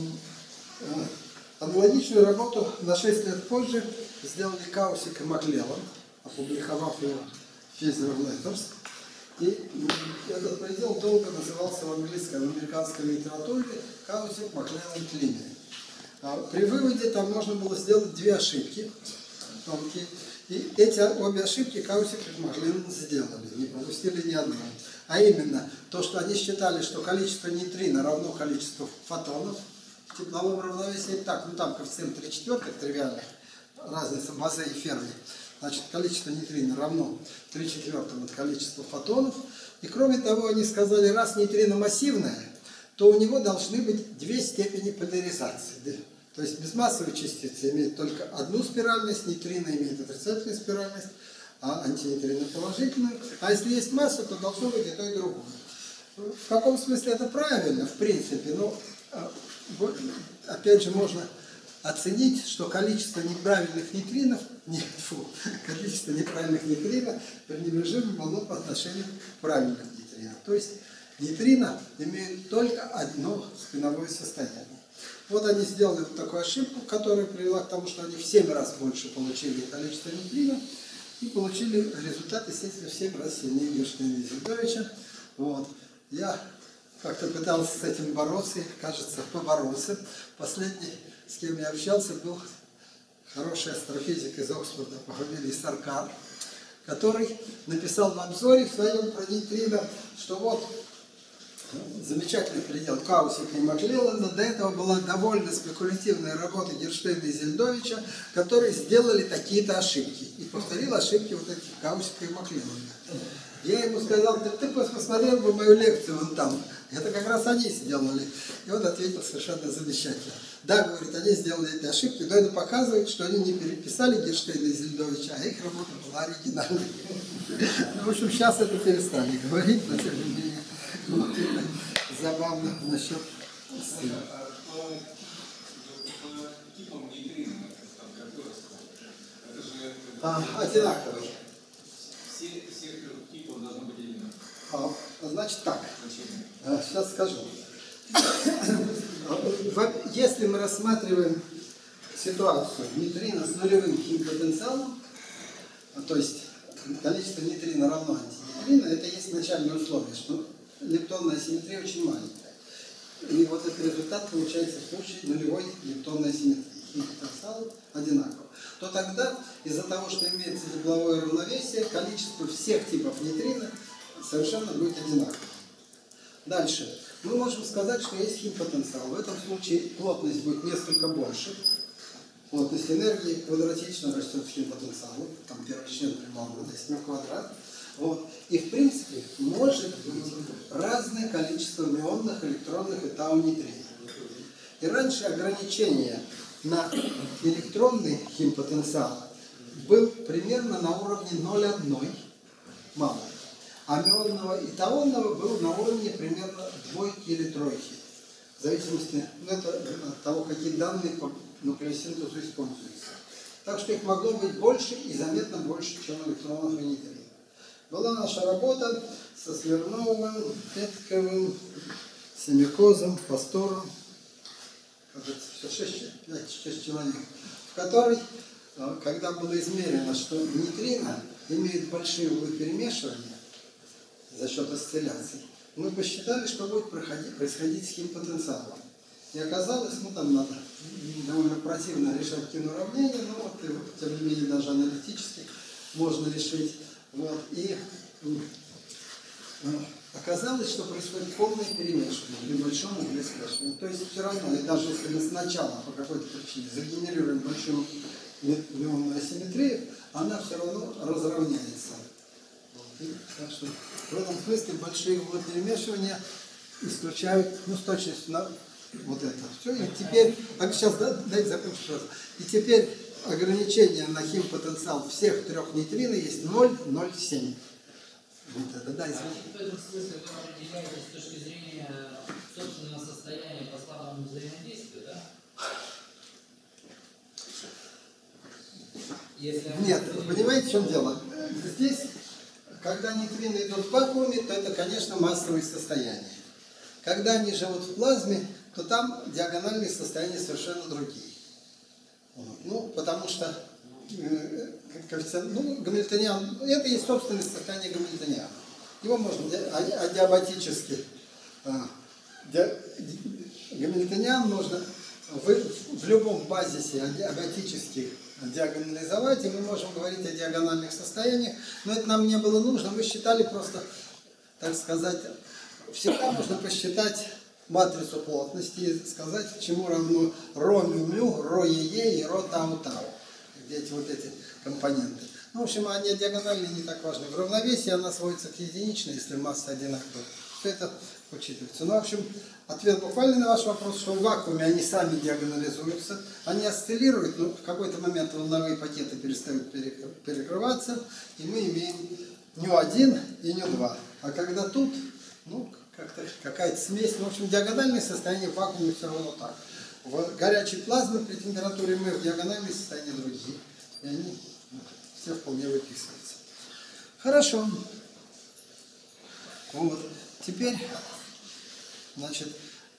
Аналогичную работу на шесть лет позже сделали Каусик и Маклеллан, опубликовав его в Physical Letters. И этот предел долго назывался в английской, в американской литературе Каусик, Маклеллан, Климер. А при выводе там можно было сделать две ошибки тонкие. И эти обе ошибки Каусик и Маклеллан сделали, не пропустили ни одной. А именно, то, что они считали, что количество нейтрино равно количеству фотонов в тепловом равновесии. Так, ну там коэффициент три четвертых тривиальный, разница Бозе и Ферми. Значит, количество нейтрино равно три четвертых от количества фотонов. И кроме того, они сказали, раз нейтрино массивное, то у него должны быть две степени поляризации. То есть безмассовые частицы имеют только одну спиральность, нейтрино имеет отрицательную спиральность, а антинейтрино положительную. А если есть масса, то должно быть и то, и другое. В каком смысле это правильно, в принципе? Ну, опять же, можно оценить, что количество неправильных нейтринов, нет, фу, количество неправильных нейтрино пренебрежимо мало по отношению к правильным нейтринам. То есть нейтрино имеют только одно спиновое состояние. Вот они сделали вот такую ошибку, которая привела к тому, что они в семь раз больше получили количество нейтрино и получили результат, естественно, в семь раз сильнее Гершейна и Зельдовича. Вот. Я как-то пытался с этим бороться, и, кажется, поборолся. Последний, с кем я общался, был хороший астрофизик из Оксфорда по фамилии Саркар, который написал в обзоре в своем про нейтрино, что вот замечательный предел Каусика и Маклеллана. До этого была довольно спекулятивная работа Гершейна и Зельдовича, которые сделали такие-то ошибки. И повторил ошибки вот этих Каусика и Маклеллана. Я ему сказал, ты, ты посмотрел бы мою лекцию вон там. Это как раз они сделали. И он ответил совершенно замечательно. Да, говорит, они сделали эти ошибки, но это показывает, что они не переписали Гершейна и Зельдовича, а их работа была оригинальной. В общем, сейчас это перестали говорить, но тем не менее. Вот это забавно насчет сына. А, одинаковые. Все, всех типов должно быть одинаково. А, значит так, сейчас скажу. Если мы рассматриваем ситуацию нейтрино с нулевым химпотенциалом, то есть количество нейтрино равно антинейтрино, это есть начальное условие, что лептонная асимметрия очень маленькая. И вот этот результат получается в случае нулевой лептонной асимметрии. Химпотенциал одинаково. То тогда, из-за того, что имеется тепловое равновесие, количество всех типов нейтрино совершенно будет одинаково. Дальше. Мы можем сказать, что есть химпотенциал. В этом случае плотность будет несколько больше. плотность энергии квадратично растет химпотенциал. Вот там первый член прямоугольный, с ним квадрат. Вот. И в принципе может быть разное количество мионных, электронных и тау-нейтрино. И раньше ограничение на электронный химпотенциал был примерно на уровне ноль целых одна десятая, мало. А мионного и таонного был на уровне примерно двойки или тройки. В зависимости ну, это от того, какие данные по нуклеосинтезу используются. Так что их могло быть больше и заметно больше, чем электронов и нейтрино. Была наша работа со Смирновым, Петковым, Семикозом, Пастором, шесть человек, в которой, когда было измерено, что нейтрино имеет большие углы перемешивания за счет осцилляций, мы посчитали, что будет происходить с химпотенциалом. И оказалось, ну там надо довольно противно решать киноуравнения, но вот, и, вот, тем не менее даже аналитически можно решить. Вот, и э, оказалось, что происходит полное перемешивание при большом угле смешивания. То есть все равно, и даже если мы сначала по какой-то причине загенерируем большую мионную асимметрию, она все равно разравняется. Вот, и, так что в этом смысле большие углы перемешивания исключают, ну, с точностью на вот это. Все, и теперь, а сейчас да, дайте закончить. И теперь ограничение на химпотенциал всех трех нейтрино есть ноль целых ноль семь. Вот это, да, извините. В этом смысле вы определяете с точки зрения собственного состояния по слабому взаимодействию, да? Если... Нет, понимаете, в чем дело? Здесь, когда нейтрино идут в вакууме, то это, конечно, массовые состояния. Когда они живут в плазме, то там диагональные состояния совершенно другие. Ну, потому что э, коэффициент, ну, гамильтониан, это есть собственное состояние гамильтониана. Его можно адиабатически, а, ди, гамильтониан можно в, в любом базисе адиабатически диагонализовать, и мы можем говорить о диагональных состояниях, но это нам не было нужно, мы считали просто, так сказать, всегда можно посчитать матрицу плотности и сказать, чему равно ро мю мю, ро е е и ро тау тау. Где эти вот эти компоненты. Ну, в общем, они диагональные не так важны. В равновесии она сводится к единичной, если масса одинаковая. Все это учитывается. Ну, в общем, ответ буквально на ваш вопрос, что в вакууме они сами диагонализуются, они осциллируют, но в какой-то момент волновые пакеты перестают перекрываться, и мы имеем ню один и ню два. А когда тут, ну, как-то какая-то смесь, ну, в общем, диагональные состояния в вакууме все равно так. В горячей плазме при температуре мэр диагональные состояния другие, и они ну, все вполне выписываются. Хорошо. Вот. Теперь, значит,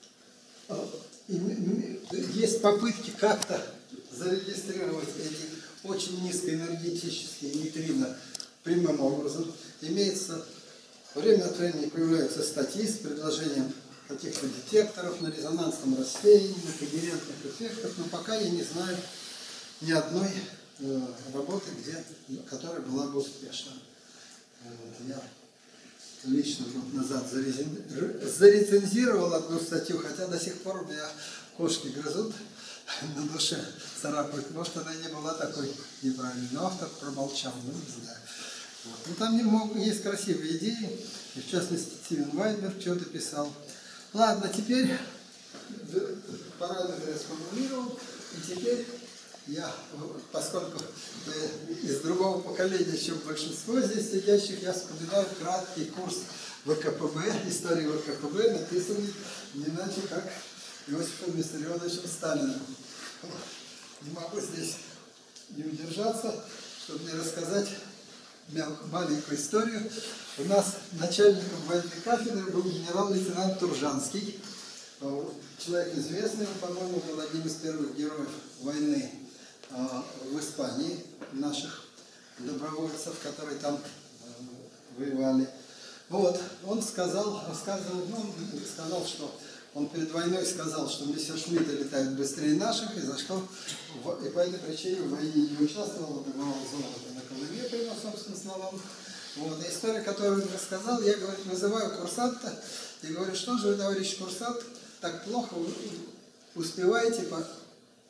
есть попытки как-то зарегистрировать эти очень низкоэнергетические нейтрино прямым образом. Имеется, время от времени появляются статьи с предложением каких-то детекторов на резонансном рассеянии, на когерентных эффектах, но пока я не знаю ни одной э, работы, где, которая была бы успешна. Вот, я лично год назад зарецензировал одну статью, хотя до сих пор у меня кошки грызут, на душе царапают. Может, она не была такой неправильной, но автор промолчал, ну не знаю. Вот. Ну, там есть красивые идеи, и в частности Стивен Вайнберг что-то писал. Ладно, теперь параметры я сформулировал, и теперь я, поскольку я из другого поколения, чем большинство здесь сидящих, я вспоминаю краткий курс вэ ка пэ бэ, истории вэ ка пэ бэ, написанный не иначе как Иосифом Виссарионовичем Сталиным. Не могу здесь не удержаться, чтобы не рассказать маленькую историю. У нас начальником военной кафедры был генерал-лейтенант Туржанский. Человек известный, он, по-моему, был одним из первых героев войны в Испании, наших добровольцев, которые там воевали. Вот, он сказал, рассказывал, ну, он сказал, что он перед войной сказал, что мессершмитты летают быстрее наших, и за что, и по этой причине в войне не участвовал, добывал золото на Колыме, по его собственным словам. Вот, и история, которую он рассказал, я, говорит, вызываю курсанта и говорю, что же вы, товарищ курсант, так плохо вы успеваете по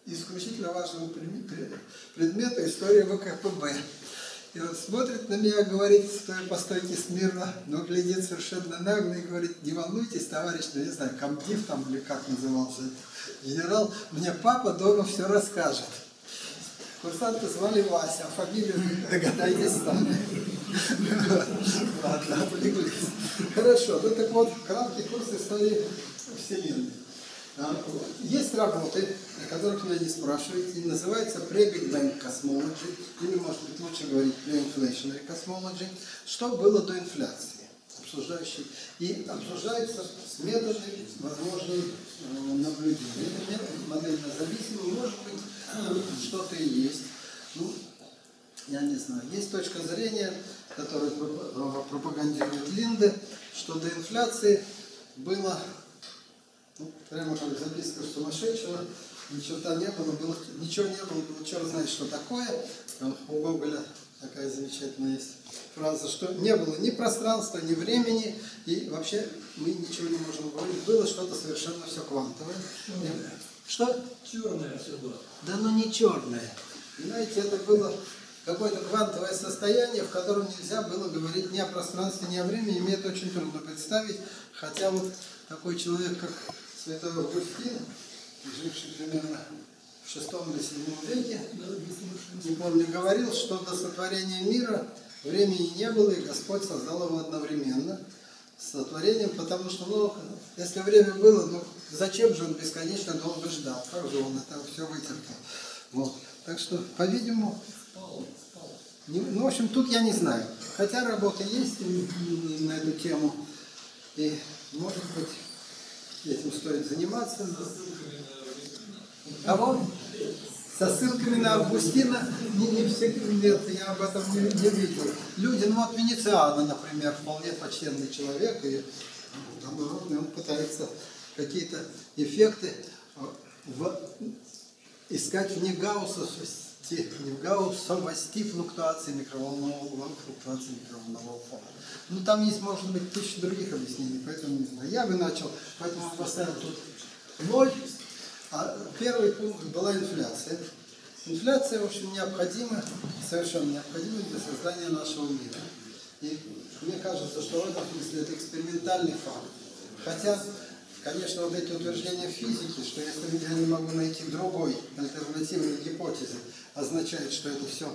исключительно важному предмету истории вэ ка пэ бэ. И он смотрит на меня, говорит, стоя по стойке смирно, но глядит совершенно нагло и говорит: не волнуйтесь, товарищ, ну не знаю, комдив там или как назывался этот генерал, мне папа дома все расскажет. Курсанта звали Вася, а фамилию догадайтесь сами. Ладно, отвлеклись. Хорошо, ну так вот, краткий курс истории Вселенной. Есть работы, о которых меня не спрашиваете, и называется Pre-Big Bang Cosmology, или, может быть, лучше говорить Pre-Inflationary Cosmology, что было до инфляции, обсуждающий, и обсуждается с методами возможных наблюдений. Это метод модельно зависимый, может быть, что-то и есть. Ну, я не знаю. Есть точка зрения, которую пропагандирует Линде, что до инфляции было, ну, прямо как записка сумасшедшего, ничего там не было, было, ничего не было, было черт знает, что такое. У Гоголя такая замечательная есть фраза, что не было ни пространства, ни времени, и вообще мы ничего не можем говорить. Было что-то совершенно все квантовое. Что? Черное все было. Да ну не черное. Понимаете, это было какое-то квантовое состояние, в котором нельзя было говорить ни о пространстве, ни о времени. Мне это очень трудно представить, хотя вот такой человек, как святой Августин, живший примерно в шестом или седьмом веке, не помню, говорил, что до сотворения мира времени не было, и Господь создал его одновременно с сотворением, потому что, ну, если время было, ну, зачем же он бесконечно долго ждал? Как же он это все вытерпел? Вот. Так что, по-видимому, не, ну, в общем, тут я не знаю. Хотя работа есть на эту тему, и, может быть, этим стоит заниматься. А вот со ссылками на Августина не, не все, нет, я об этом не, не видел. Люди, ну вот Венециана, например, вполне почтенный человек, и он, он пытается какие-то эффекты в, искать вне гауссовости, не в гауссовости флуктуации микроволнового угла, флуктуации микроволнового фона. Ну там есть, может быть, тысячи других объяснений, поэтому не знаю. Я бы начал, поэтому поставил тут ноль. А первый пункт была инфляция. Инфляция, в общем, необходима, совершенно необходима для создания нашего мира. И мне кажется, что в этом смысле это экспериментальный факт. Хотя, конечно, вот эти утверждения физики, что если я не могу найти другой альтернативной гипотезы, означает, что это все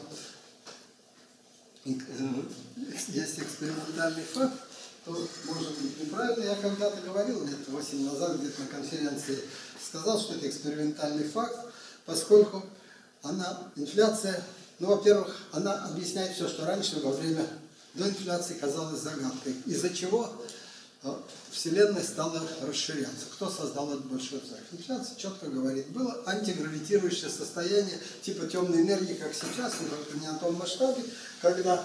есть экспериментальный факт, то может быть неправильно. Я когда-то говорил, лет восемь назад, где-то на конференции, сказал, что это экспериментальный факт, поскольку она, инфляция, ну, во-первых, она объясняет все, что раньше, во время до инфляции казалось загадкой. Из-за чего Вселенная стала расширяться. Кто создал этот большой взрыв? Инфляция четко говорит, было антигравитирующее состояние типа темной энергии, как сейчас, но только не на том масштабе, когда,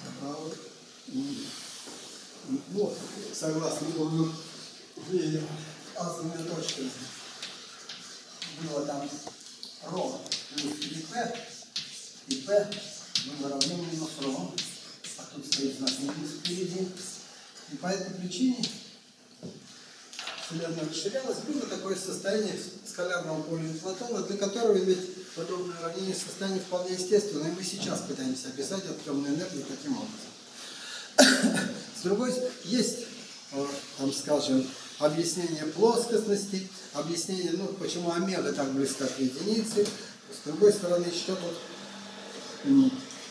ну, согласно атомной точке, было там ро плюс и p, и p было равно минус ро, а тут стоит знак минус впереди. И по этой причине Вселенная расширялась, было такое состояние скалярного поля инфлатона, для которого иметь подобное уравнение состояния вполне естественно, и мы сейчас пытаемся описать эту темную энергию таким образом. С другой стороны, есть, там, скажем, объяснение плоскостности, объяснение, ну, почему омега так близка к единице. С другой стороны, что тут...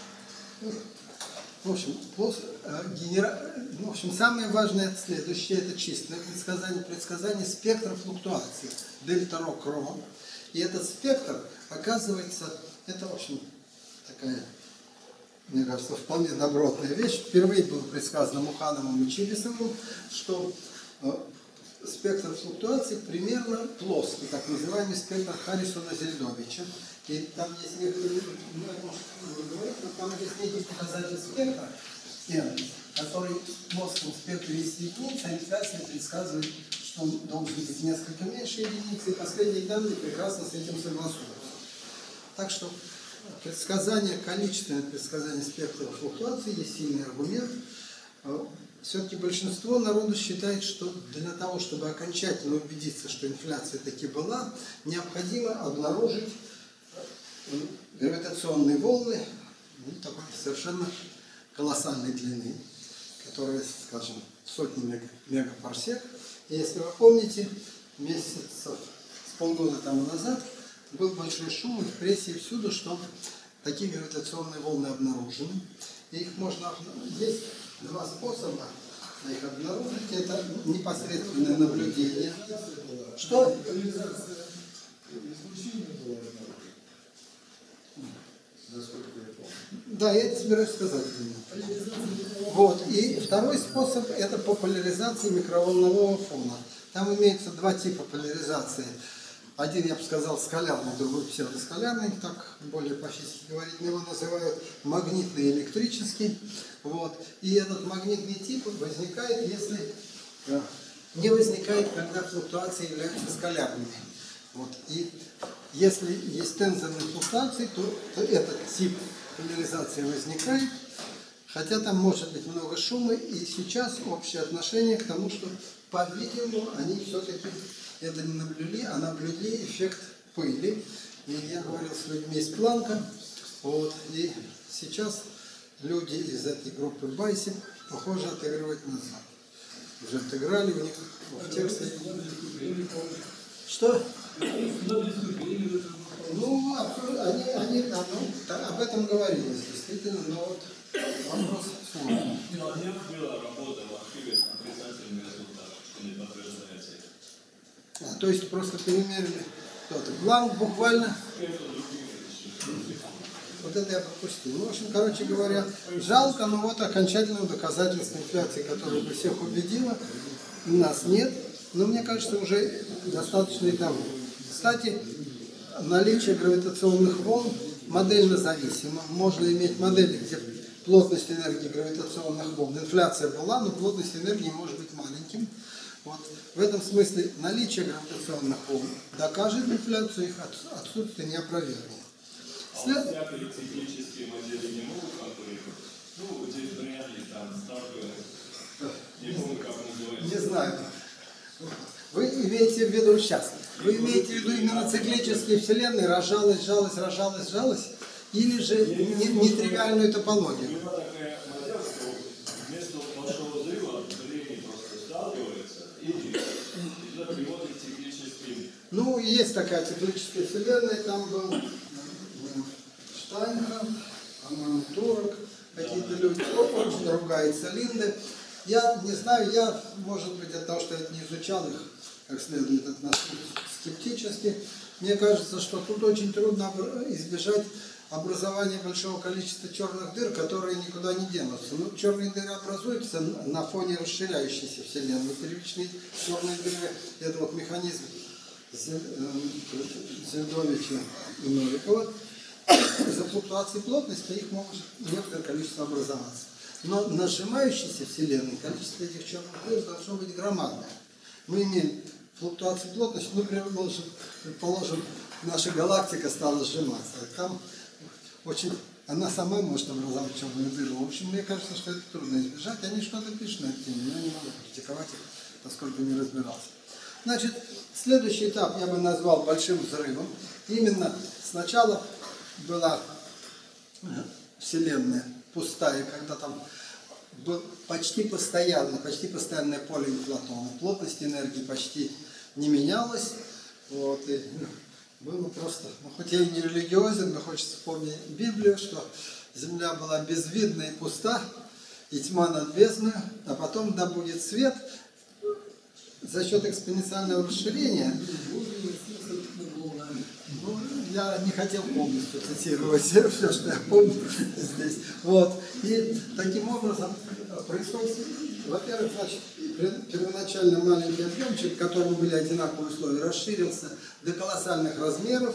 В общем, плос... генера... в общем, самое важное следующее – это численное предсказание, предсказание спектра флуктуаций, дельта ро к ро. И этот спектр, оказывается, это, в общем, такая, мне кажется, вполне добротная вещь. Впервые было предсказано Мухановым и Чибисовым, что спектр флуктуаций примерно плоский, так называемый спектр Харрисона-Зельдовича. И там есть некоторые, но там есть некий показатель спектра, N, который в плоском спектре есть единица, а инфляция предсказывает, что он должен быть несколько меньше единицы, и последние данные прекрасно с этим согласуются. Так что предсказание, количественное предсказание спектра флуктуации есть сильный аргумент. все-таки большинство народа считает, что для того, чтобы окончательно убедиться, что инфляция таки была, необходимо обнаружить гравитационные волны ну, такой совершенно колоссальной длины, которые, скажем, сотни мега, мегапарсек. И если вы помните, месяцев с полгода тому назад был большой шум и в прессе и всюду, что такие гравитационные волны обнаружены. И их можно обнаружить. Есть два способа их обнаружить. Это непосредственное наблюдение. Что? Да, я это собираюсь сказать. Вот. И второй способ – это по поляризации микроволнового фона. Там имеется два типа поляризации. Один, я бы сказал, скалярный, другой псевдоскалярный, так более по физике говорить, его называют магнитный и электрический. Вот. И этот магнитный тип возникает, если не возникает, когда флуктуации являются скалярными. Вот. И если есть тензорные флуктуации, то, то этот тип поляризации возникает, хотя там может быть много шума, и сейчас общее отношение к тому, что, по-видимому, они все-таки это не наблюдали, а наблюдали эффект пыли. И я говорил с людьми из Планка, вот, и сейчас люди из этой группы Байсик, похоже, отыгрывают назад. Уже отыграли у них в тексте. Что? Ну, они, они да, ну, об этом говорилось, действительно, но вот вопрос сложный. Но у них была работа в архиве с отрицательным результатом, что не подтверждается. А, то есть просто перемерили кто-то. Бланк буквально. Вот это я пропустил. Ну, в общем, короче говоря, жалко, но вот окончательного доказательства инфляции, которое бы всех убедило, у нас нет. Но мне кажется, уже достаточно и тому. Кстати, наличие гравитационных волн модельно зависимо. Можно иметь модели, где плотность энергии гравитационных волн, инфляция была, но плотность энергии может быть маленьким. Вот. В этом смысле наличие гравитационных волн докажет инфляцию, их отсутствие не опровергнет. След... А вот всякие циклические модели не могут конкурировать? Ну, здесь вряд ли там стартовые. Не помню, как называется. Не знаю. Вы имеете в виду сейчас? Вы имеете в виду именно циклические вселенные, разжалась, сжалась, разжалась, сжалась? Или же нетривиальную топологию? У него такая модель, что вместо большого взрыва время просто сталкивается и это приводит к циклическим. Ну, есть такая циклическая вселенная, там был Штайнхард, по-моему, Турок, какие-то люди, очень ругается Линде. Я не знаю, я, может быть, от того, что я не изучал их, как следует, отношусь скептически. Мне кажется, что тут очень трудно избежать образования большого количества черных дыр, которые никуда не денутся. Ну, черные дыры образуются на фоне расширяющейся вселенной. Первичные черные дыры – это вот механизм Зельдовича и Новикова. Из-за флуктуации плотности их может некоторое количество образоваться. Но на сжимающейся вселенной количество этих черных дыр должно быть громадное. Мы имеем флуктуацию плотности, ну, предположим, предположим, наша галактика стала сжиматься. Там очень, она сама может образовать черную дыру. В общем, мне кажется, что это трудно избежать. Они что-то пишут на эту тему, но я не могу критиковать их, поскольку не разбирался. Значит, следующий этап я бы назвал большим взрывом. Именно сначала была вселенная пустая, когда там был почти постоянно, почти постоянное поле инфлатона. Плотность энергии почти не менялась. Вот, и было просто, ну, хоть я и не религиозен, но хочется вспомнить Библию, что земля была безвидна и пуста, и тьма над бездной, а потом да будет свет. За счет экспоненциального расширения, ну, я не хотел полностью цитировать все, что я помню здесь. Вот. И таким образом происходит, во-первых, значит, первоначально маленький объемчик, в котором были одинаковые условия, расширился до колоссальных размеров,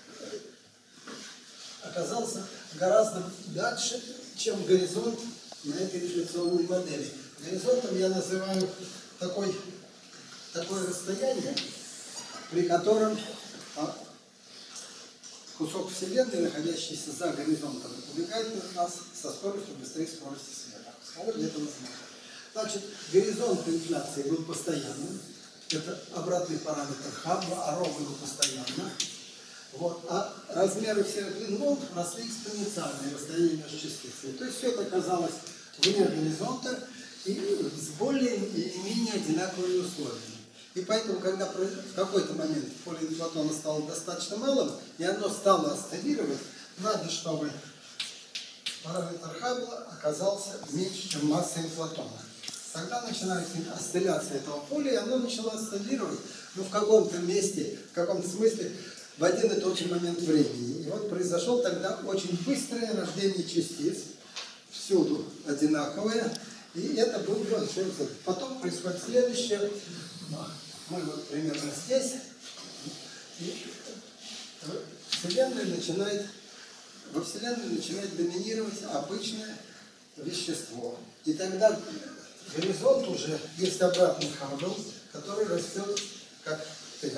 оказался гораздо дальше, чем горизонт на этой рефлекционной модели. Горизонтом я называю такой, такое расстояние, при котором кусок Вселенной, находящийся за горизонтом, убегает от нас со скоростью быстрее скорости света. Скорость это называется. Значит, горизонт инфляции был постоянным. Это обратный параметр Хаббла, а ρ был постоянно. Вот. А размеры всех длин волн росли экспоненциально, расстояние между частицами. То есть все это оказалось вне горизонта и с более или менее одинаковыми условиями. И поэтому, когда в какой-то момент поле инфлатона стало достаточно малым, и оно стало осциллировать, надо, чтобы параметр Хаббла оказался меньше, чем масса инфлатона. Тогда начинается осцилляция этого поля, и оно начало осциллировать, ну, в каком-то месте, в каком-то смысле, в один и тот же момент времени. И вот произошло тогда очень быстрое рождение частиц, всюду одинаковое, и это был большой взрыв. Потом происходит следующее. Мы вот примерно здесь, и Вселенная начинает, во Вселенной начинает доминировать обычное вещество. И тогда горизонт уже есть обратный Хаббл, который растет как Т.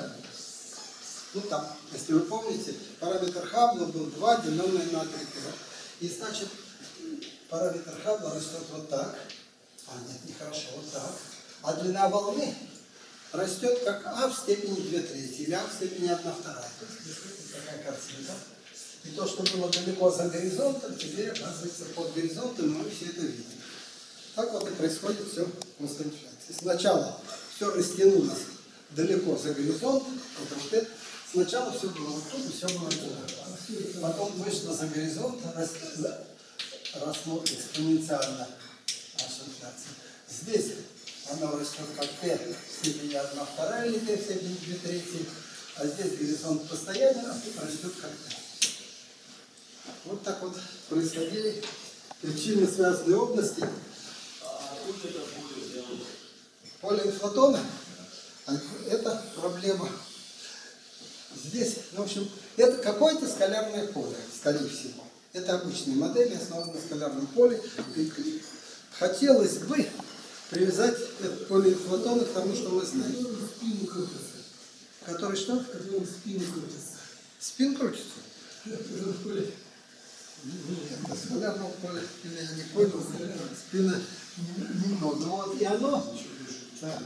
Ну там, если вы помните, параметр Хаббла был два, деленное на три Т. И значит, параметр Хаббла растет вот так. А нет, нехорошо, вот так. А длина волны растет как А в степени две трети, или А в степени одна вторая. То есть здесь такая картинка. И то, что было далеко за горизонтом, теперь оказывается под горизонтом, мы все это видим. Так вот и происходит все после инфляции. Сначала все растянулось далеко за горизонт, потому что сначала все было вот тут, и все было тут. Потом вышло за горизонт, росло экспоненциально наша инфляция. Здесь она растет как Т в степени одна вторая или Т в степени две трети, а здесь горизонт постоянно растет как Т. Вот так вот происходили причинно связанные области. А откуда это поле взялось? Поле инфлатона – это проблема. Здесь, в общем, это какое-то скалярное поле, скорее всего. Это обычные модели, основаны на скалярном поле. И хотелось бы привязать это поле инфлатона к тому, что мы знаем. Который что? Который спин крутится. Спин крутится? Нет, скалярного поля, или я не понял, спина немного. Ну вот и оно, да.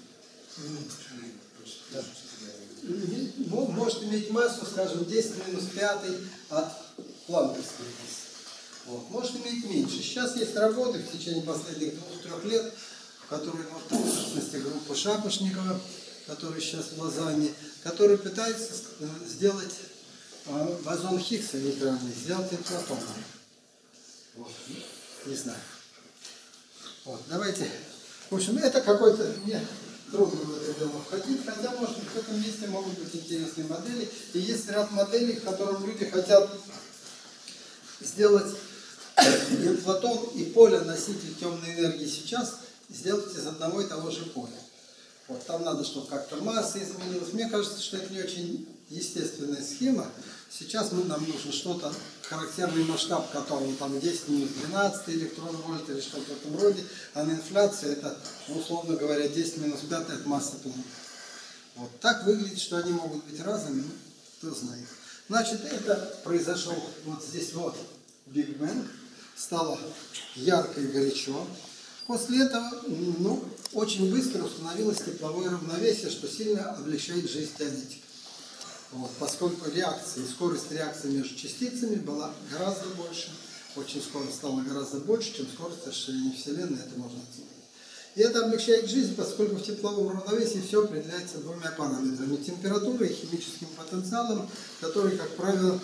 Да. Может иметь массу, скажем, десять минус пять от планковской массы. Вот. Может иметь меньше. Сейчас есть работы в течение последних двух-трех лет, которые, ну, в частности, группа Шапошникова, которая сейчас в Лозанне, которые пытаются сделать бозон Хиггса нейтральный, сделать инфлатоном. Вот. Не знаю. Вот. Давайте. В общем, это какой-то... Мне трудно в это дело входить, хотя, может быть, в этом месте могут быть интересные модели. И есть ряд моделей, в котором люди хотят сделать инфлатон и поле, носитель темной энергии сейчас, сделать из одного и того же поля. Вот. Там надо, чтобы как-то масса изменилась. Мне кажется, что это не очень естественная схема. Сейчас ну, нам нужно что-то, характерный масштаб которого там десять минус двенадцать электрон-вольт или что-то в этом роде, а на инфляции это, условно говоря, десять минус пять от массы планеты. Вот так выглядит, что они могут быть разными, ну, кто знает. Значит, это произошел вот здесь вот Биг Бэнг, стало ярко и горячо. После этого, ну, очень быстро установилось тепловое равновесие, что сильно облегчает жизнь теоретиков. Вот, поскольку реакция, скорость реакции между частицами была гораздо больше, очень скоро стало гораздо больше, чем скорость расширения Вселенной, это можно оценить. И это облегчает жизнь, поскольку в тепловом равновесии все определяется двумя параметрами: температурой и химическим потенциалом, который, как правило...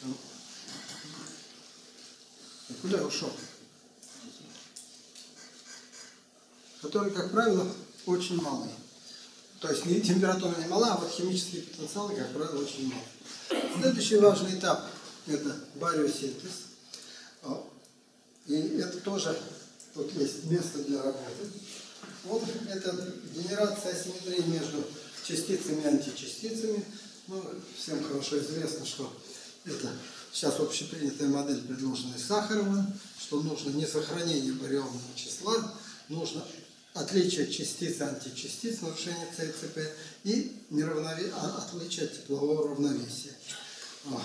Куда я ушел? Который, как правило, очень малый. То есть не температура не мала, а вот химические потенциалы, как правило, очень малы. Следующий важный этап – это бариосинтез. И это тоже, тут есть место для работы. Вот это генерация асимметрии между частицами и античастицами. Ну, всем хорошо известно, что это сейчас общепринятая модель, предложенная Сахаровым, что нужно не сохранение барионного числа, нужно отличие частиц и античастиц, нарушение С и Ц П, и неравнове... отличие от теплового равновесия. Вот.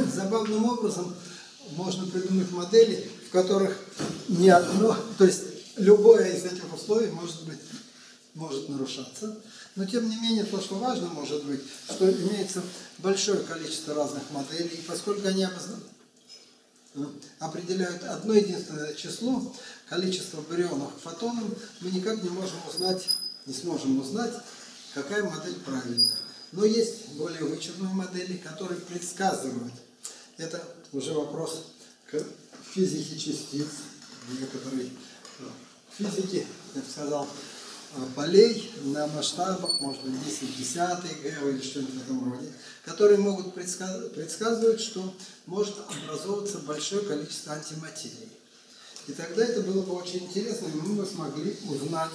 Забавным образом можно придумать модели, в которых не одно, то есть любое из этих условий может быть, может нарушаться. Но тем не менее, то, что важно может быть, что имеется большое количество разных моделей, и поскольку они обозначены, определяют одно единственное число, количество барионов к фотонам, мы никак не можем узнать, не сможем узнать, какая модель правильная. Но есть более вычурные модели, которые предсказывают. Это уже вопрос к физике частиц, некоторые физики, я бы сказал, полей на масштабах, может быть, десять десятых ГЭО или что-нибудь в этом роде, которые могут предсказывать, предсказывать, что может образовываться большое количество антиматерии. И тогда это было бы очень интересно, и мы бы смогли узнать,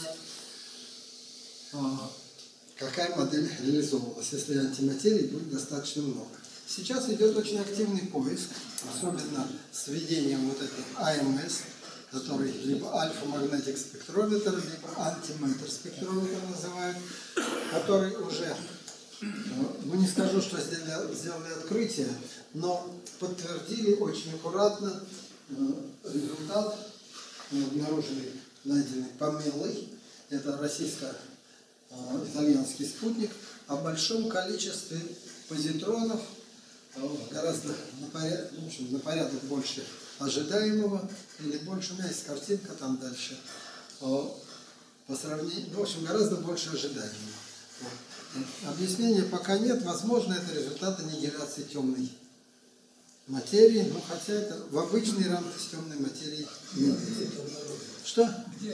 какая модель реализовывалась, если антиматерии будет достаточно много. Сейчас идет очень активный поиск, особенно с введением вот этих А Эм Эс, который либо альфа-магнетик спектрометр, либо антиметр спектрометр называют, который уже, ну не скажу, что сделали, сделали открытие, но подтвердили очень аккуратно результат, обнаруженный, найденный Помелой, это российско-итальянский спутник, о большом количестве позитронов, гораздо на порядок, в общем, на порядок больше ожидаемого, или больше, у меня есть картинка там дальше, по сравнению, в общем, гораздо больше ожидаемого. Объяснения пока нет, возможно, это результат аннигиляции темной материи, но хотя это в обычной рамке с темной материей нет. Что?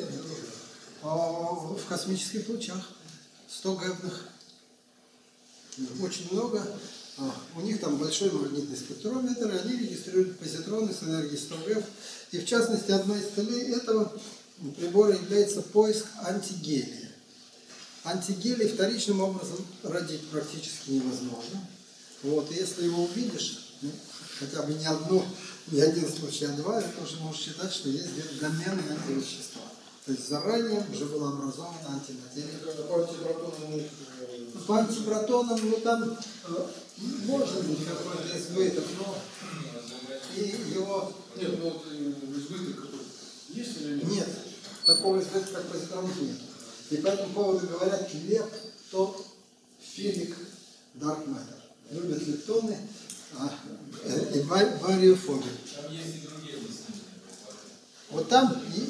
В космических лучах, сто гэбных, очень много. У них там большой магнитный спектрометр, и они регистрируют позитроны с энергией сто гэб. И в частности, одной из целей этого прибора является поиск антигелия. Антигелий вторичным образом родить практически невозможно. Вот, и если его увидишь, ну, хотя бы не одну, не один случай, а два, это уже можешь считать, что есть где-то домены антивещества. То есть заранее уже была образована антиматерия. По антипротонам, ну там э, может быть какой-то избыток, но и его... Нет, ну вот избыток есть или нет? Нет, такого избытка, как позитронов нет. И по этому поводу говорят лептофилик dark matter. Любят лептоны а, э, и бариофобию. Там есть и другие объяснения. Вот там и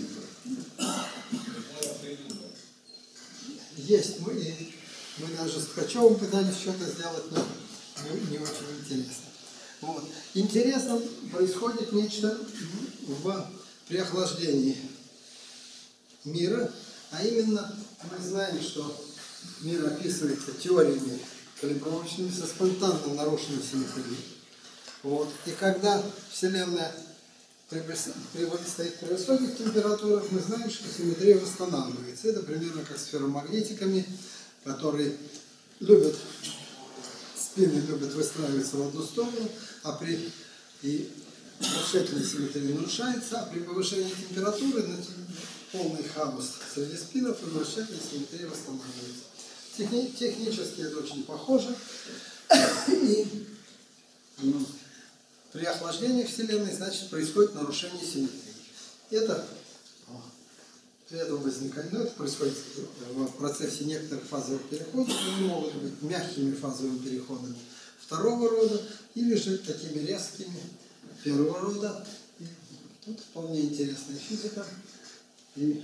есть. Мы, и, мы даже с Ткачевым пытались что-то сделать, но не, не очень интересно. Вот. Интересно, происходит нечто в, при охлаждении мира, а именно мы знаем, что мир описывается теориями калибровочными со спонтанно нарушенной симметрией. Вот. И когда Вселенная стоит при высоких температурах, мы знаем, что симметрия восстанавливается. Это примерно как с ферромагнетиками, которые любят, спины любят выстраиваться в одну сторону, а при и повышительная симметрия нарушается, а при повышении температуры полный хаос среди спинов и вращательная симметрия восстанавливается. Техни технически это очень похоже. И ну, при охлаждении Вселенной, значит, происходит нарушение симметрии. Это при этом возникает, ну, это происходит в процессе некоторых фазовых переходов, они могут быть мягкими фазовыми переходами второго рода, или же такими резкими первого рода. И тут вполне интересная физика. И,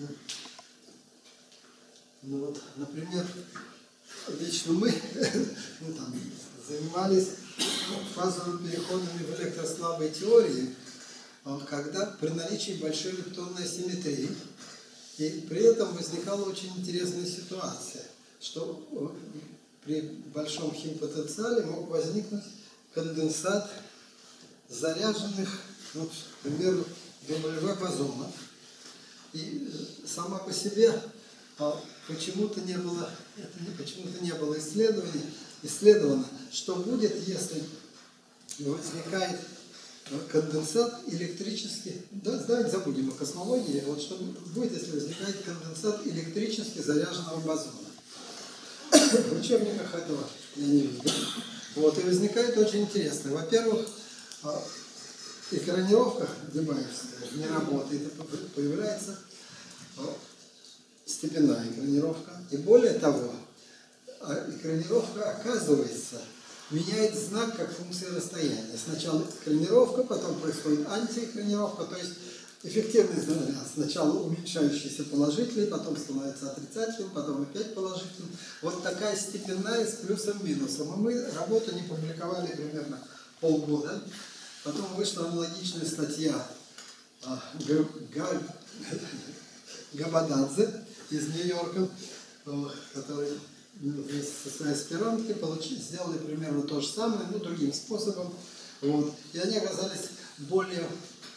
ну вот, например, лично мы ну, там, занимались фазовыми переходами в электрослабой теории, когда при наличии большой лептонной асимметрии, и при этом возникала очень интересная ситуация, что при большом химпотенциале мог возникнуть конденсат заряженных, ну, к примеру, W бозонов. И сама по себе почему-то не было, это не, почему-то не было исследований, исследовано, что будет, если возникает конденсат электрически, да, давайте забудем о космологии, вот что будет, если возникает конденсат электрически заряженного бозона. В учебниках этого я не видел. Вот, и возникает очень интересно. Во-первых, экранировка девайса не работает, появляется степенная экранировка. И более того, экранировка, оказывается, меняет знак как функция расстояния. Сначала экранировка, потом происходит антиэкранировка, то есть эффективный заряд сначала уменьшающийся положительный, потом становится отрицательным, потом опять положительным. Вот такая степенная с плюсом-минусом. И мы работу не публиковали примерно полгода. Потом вышла аналогичная статья Габададзе из Нью-Йорка, который вместе со своей аспиранткой получили, сделали примерно то же самое, но другим способом. Вот. И они оказались более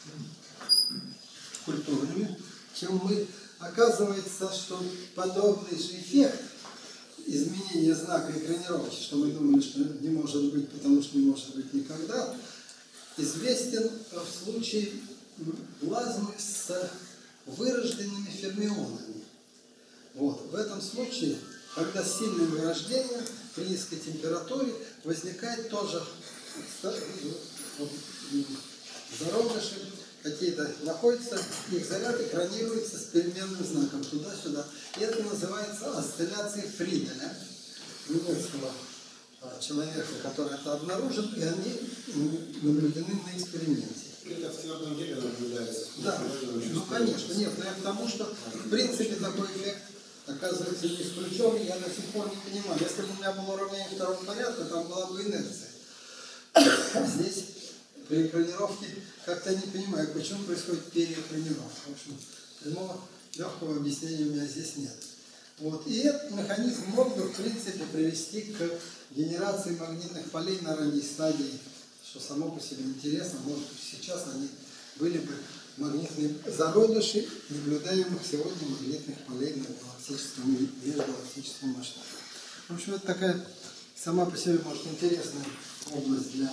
культурными, чем мы. Оказывается, что подобный же эффект изменения знака экранировки, что мы думали, что не может быть, потому что не может быть никогда, известен в случае плазмы с вырожденными фермионами. Вот. В этом случае, когда сильное вырождение при низкой температуре, возникает тоже зародыши, какие-то находятся, их заряд экранируется с переменным знаком туда-сюда. И это называется осцилляцией Фриделя, немецкого человека, который это обнаружил, и они наблюдены на эксперименте. Это в твердом деле наблюдается. Да, ну конечно, нет, но я к тому, что в принципе такой эффект оказывается не исключен, и я до сих пор не понимаю. Если бы у меня было уравнение второго порядка, там была бы инерция. Здесь при экранировке как-то не понимаю, почему происходит переэкранировка. В общем, прямого легкого объяснения у меня здесь нет. Вот. И этот механизм мог бы, в принципе, привести к генерации магнитных полей на ранней стадии, что само по себе интересно. Может быть, сейчас они были бы магнитные зародыши наблюдаемых сегодня магнитных полей на галактическом и межгалактическом масштабе. В общем, это такая сама по себе, может, интересная область для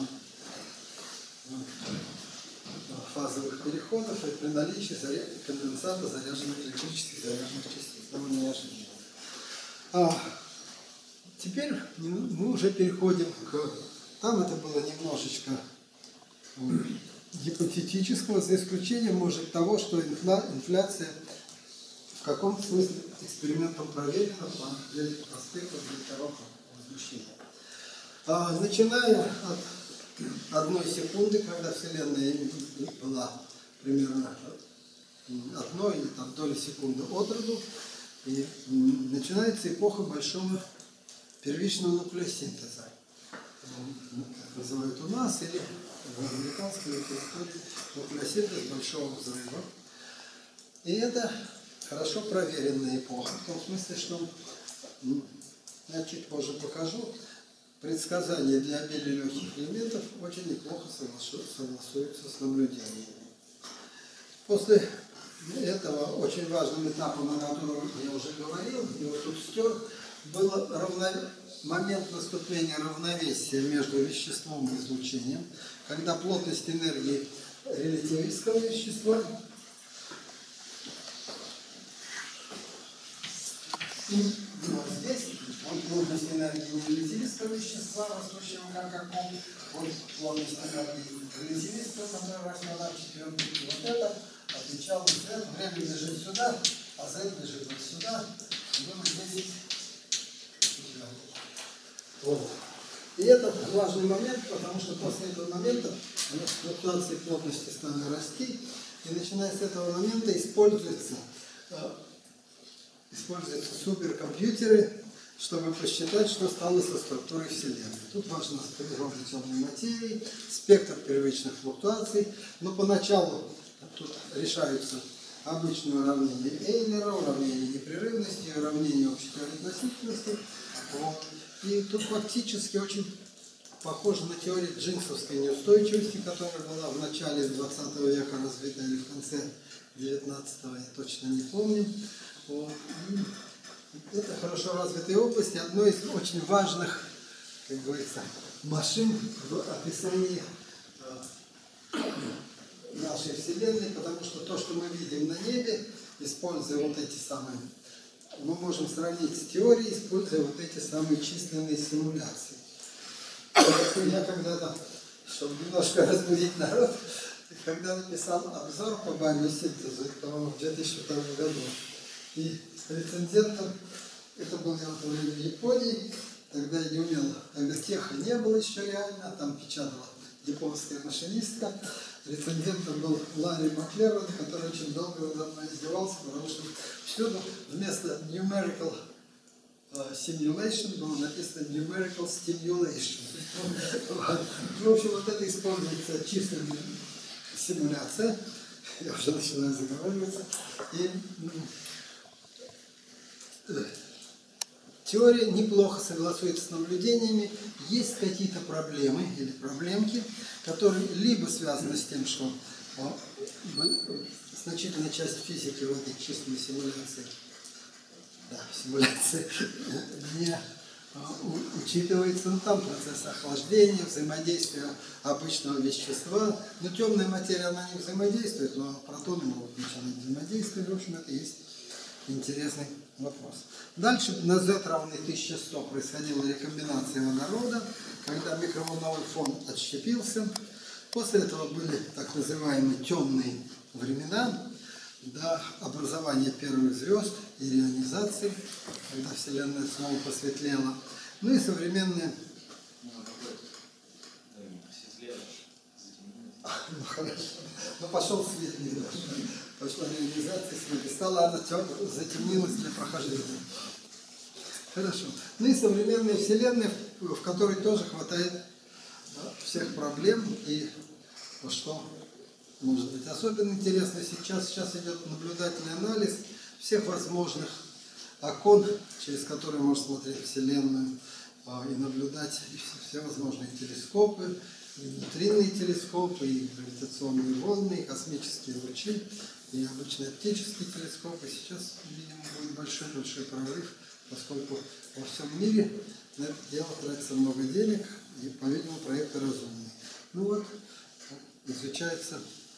фазовых переходов и при наличии конденсата заряженных электрических заряженных частиц. Довольно неожиданно. А теперь мы уже переходим к... Там это было немножечко гипотетического, за исключением, может, того, что инфля... инфляция в каком-то смысле экспериментом проверена по аспекту векторов возмущения. А, начиная от одной секунды, когда Вселенная была примерно одной или там доли секунды от роду, и начинается эпоха большого первичного нуклеосинтеза. Как называют у нас, или в американской литературе нуклеосинтез большого взрыва. И это хорошо проверенная эпоха, в том смысле, что я чуть позже покажу, предсказания для обилия легких элементов очень неплохо согласуются с наблюдениями. После этого очень важным этапом, о котором я уже говорил, и вот тут стер, был равно... момент наступления равновесия между веществом и излучением, когда плотность энергии релятивистского вещества и вот здесь вот плотность энергии релятивистского вещества, растущего как окон, вот плотность энергии релятивистского, которая росла в четвертый. Вот это отвечало Z, время бежит сюда, а Z бежит вот сюда, было десять. Вот. И это важный момент, потому что после этого момента флуктуации плотности стали расти, и начиная с этого момента используются, используются суперкомпьютеры, чтобы посчитать, что стало со структурой Вселенной. Тут важно природа темной материи, спектр первичных флуктуаций, но поначалу тут решаются обычные уравнения Эйлера, уравнения непрерывности, уравнения общей теории относительности. Вот. И тут фактически очень похоже на теорию джинсовской неустойчивости, которая была в начале двадцатого века развита или в конце девятнадцатого, я точно не помню. Вот. Это хорошо развитая область, и одной из очень важных, как говорится, машин в описании нашей Вселенной, потому что то, что мы видим на небе, используя вот эти самые, мы можем сравнить с теорией, используя вот эти самые численные симуляции. Я когда-то, чтобы немножко разбудить народ, когда написал обзор по бариосинтезу, по-моему, в две тысячи втором году, И рецензентом, это был я в это время в Японии, тогда я не умел, тогда теха не было еще реально, там печатала японская машинистка. Рецензентом был Ларри Маклерон, который очень долго надо мной издевался, потому что всюду вместо numerical simulation было написано numerical stimulation. В общем, вот это используется численная симуляция. Я уже начинаю заговариваться. И теория неплохо согласуется с наблюдениями. Есть какие-то проблемы или проблемки, которые либо связаны с тем, что значительная часть физики в этой численной симуляции, да, симуляции не учитывается, ну, там процесс охлаждения, взаимодействия обычного вещества. Но темная материя, она не взаимодействует, но протоны могут начинать взаимодействовать. В общем, это и есть интересный вопрос. Дальше на Z равный тысяча сто происходила рекомбинация водорода, когда микроволновой фон отщепился. После этого были так называемые темные времена до образования первых звезд и ионизации, когда Вселенная снова посветлела. Ну и современные... Ну хорошо, ну пошел свет немножко, пошла ионизация, свет, и стала она затемнилась для прохождения. Хорошо. Ну и современные Вселенные, в которой тоже хватает, да, всех проблем и ну, что может быть особенно интересно сейчас. Сейчас идет наблюдательный анализ всех возможных окон, через которые можно смотреть Вселенную а, и наблюдать и все, все возможные телескопы, и внутренние телескопы, и гравитационные волны, и космические лучи, и обычные оптические телескопы. Сейчас, видимо, будет большой-большой прорыв, поскольку во всем мире на это дело тратится много денег, и, по-видимому, проекты разумные. Ну вот, изучается,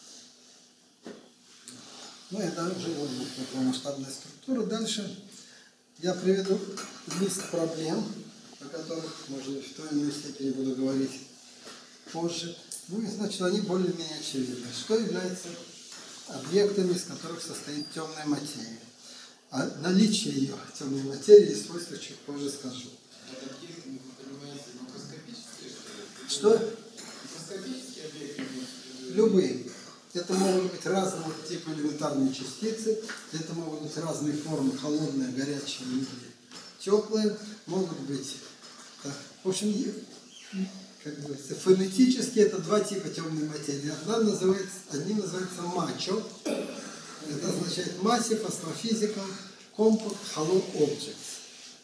ну это уже вот такая масштабная структура. Дальше я приведу лист проблем, о которых, может быть, в той или иной степени буду говорить позже. Ну и, значит, они более-менее очевидны. Что является объектами, из которых состоит темная материя? А наличие ее темной материи и свойства чуть позже скажу. Это объекты не подразумеваются микроскопические, что ли? Что? Микроскопические объекты? Любые. Это могут быть разного типа элементарные частицы, это могут быть разные формы, холодные, горячие или теплые, могут быть, так, в общем, как говорится, фонетически это два типа темной материи. Одна называется, одни называются мачо, это означает massive, astrophysical, compact, hollow objects.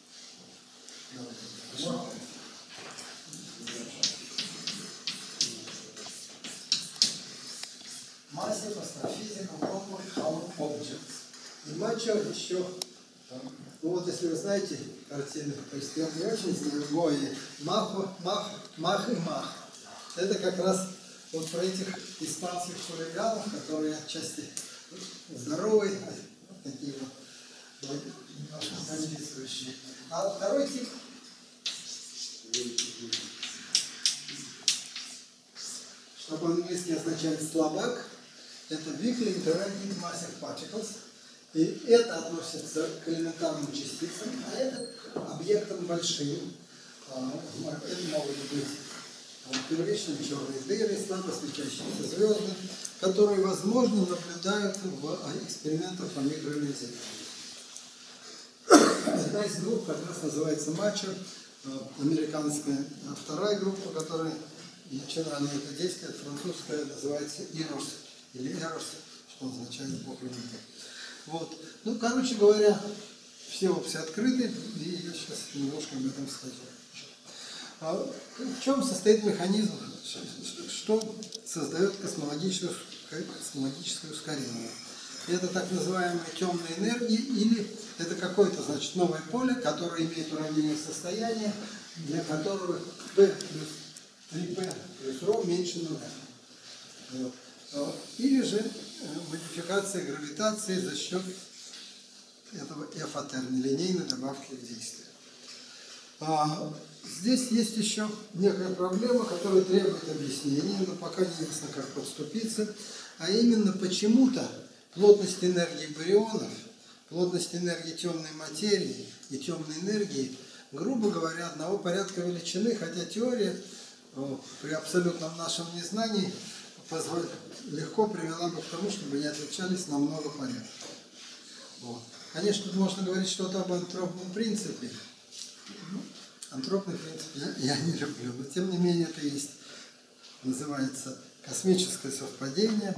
Massive, astrophysical, compact, hollow objects. И мачо еще, ну вот если вы знаете картины, то есть я не очень знаю, Гои, Махо, Мах, Мах и Мах. Это как раз вот про этих испанских хулиганов, которые отчасти здоровые, такие вот, немножко бандитствующие. А второй тип, что по-английски означает слабак, это weakly interacting massive particles. И это относится к элементарным частицам, а это к объектам большим. Это могут быть первичные черные дыры, слабо светящиеся звезды, которые, возможно, наблюдают в экспериментах по микроэлектронике. Одна из групп как раз называется мачо, американская. А вторая группа, которая начинала это действие, французская, называется ирос, или эрос, что означает Бог любит. Вот. Ну, короче говоря, все опции открыты, и я сейчас немножко об этом скажу. А в чем состоит механизм, что создает космологическое, космологическое ускорение? Это так называемые темные энергии, или это какое-то, значит, новое поле, которое имеет уравнение состояния, для которого P плюс три P плюс ρ меньше нуля. Вот. Или же модификация гравитации за счет этого эф от r, нелинейной добавки в действие. А, здесь есть еще некая проблема, которая требует объяснения, но пока не ясно, как подступиться, а именно почему-то плотность энергии барионов плотность энергии темной материи и темной энергии, грубо говоря, одного порядка величины, хотя теория э, при абсолютном нашем незнании позволит, легко привела бы к тому, чтобы они отличались на много порядков. Вот. Конечно, тут можно говорить что-то об антропном принципе. Антропный принцип я, я не люблю, но тем не менее это есть. Называется космическое совпадение.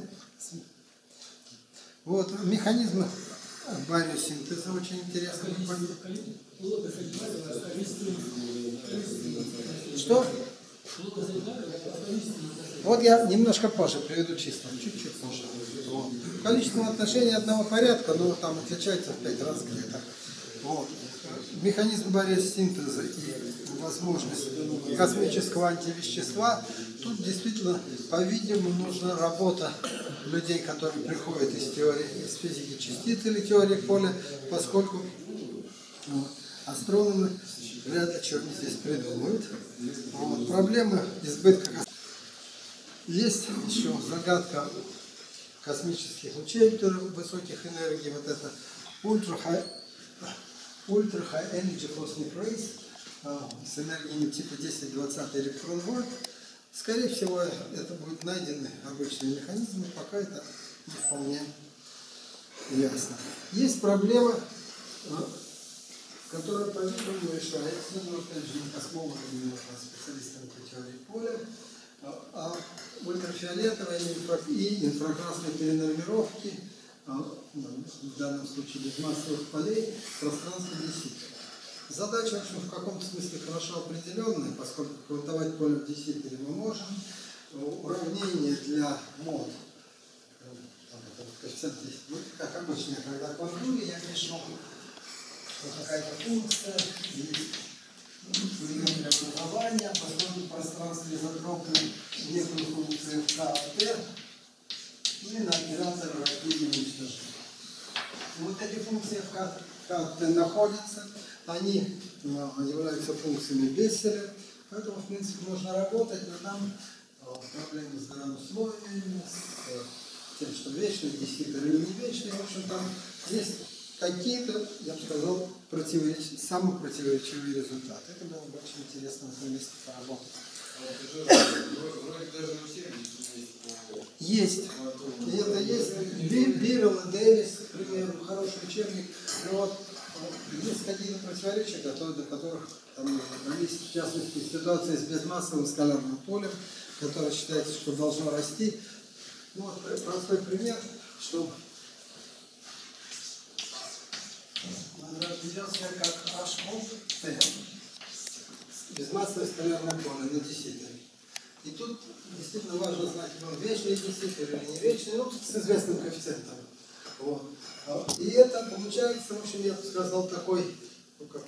Вот, механизмы бариосинтеза очень интересные. Что? Вот я немножко позже приведу числа, чуть-чуть позже. Вот. Количество отношений одного порядка, но там отличается в пять раз где-то. Вот. Механизм бариосинтеза и возможность космического антивещества. Тут действительно, по-видимому, нужна работа людей, которые приходят из теории, из физики частиц или теории поля, поскольку вот, астрономы вряд ли что-нибудь здесь придумают. Вот. Проблема избытка. Есть еще загадка космических лучей высоких энергий, вот это ультра high, ультра high energy cosmic rays с энергиями типа десять-двадцать электрон вольт. Скорее всего, это будут найдены обычные механизмы, пока это не вполне ясно. Есть проблема, которая, по-видимому, решается, но опять же не космологами, а специалистами по теории поля, а ультрафиолетовой и инфракрасной перенормировки, в данном случае без массовых полей, пространства деситера. Задача, в общем, в каком-то смысле хорошо определенная, поскольку квантовать поле в деситере мы можем. Уравнение для мод, коэффициент здесь, ну, как обычно, когда квантую, я пишу, что какая-то функция, прием для образования, поскольку в пространстве изотропны некую функцию в КТ, ну и на оператор растения уничтожения. Вот эти функции в КТ находятся, они являются функциями Бесселя, поэтому, в принципе, можно работать, но нам проблемы с градусловиями, с тем, что вечный деситер или не вечный, в общем, там есть какие-то, я бы сказал, противореч... самые противоречивые результаты. Это было бы очень интересно в этом месте поработать. Есть. И это есть. Биррелл и Дэвис, к примеру, хороший учебник. Но вот есть какие-то противоречия, которые, до которых там есть, в частности, ситуация с безмассовым скалярным полем, которое считается, что должно расти. Ну, вот простой пример, что ведет себя как H T, безмассовое скалярное поле на деситере. И тут действительно важно знать, он вечный деситер или не вечный, ну, с известным коэффициентом. Вот. И это получается, в общем, я бы сказал, такой, ну, как,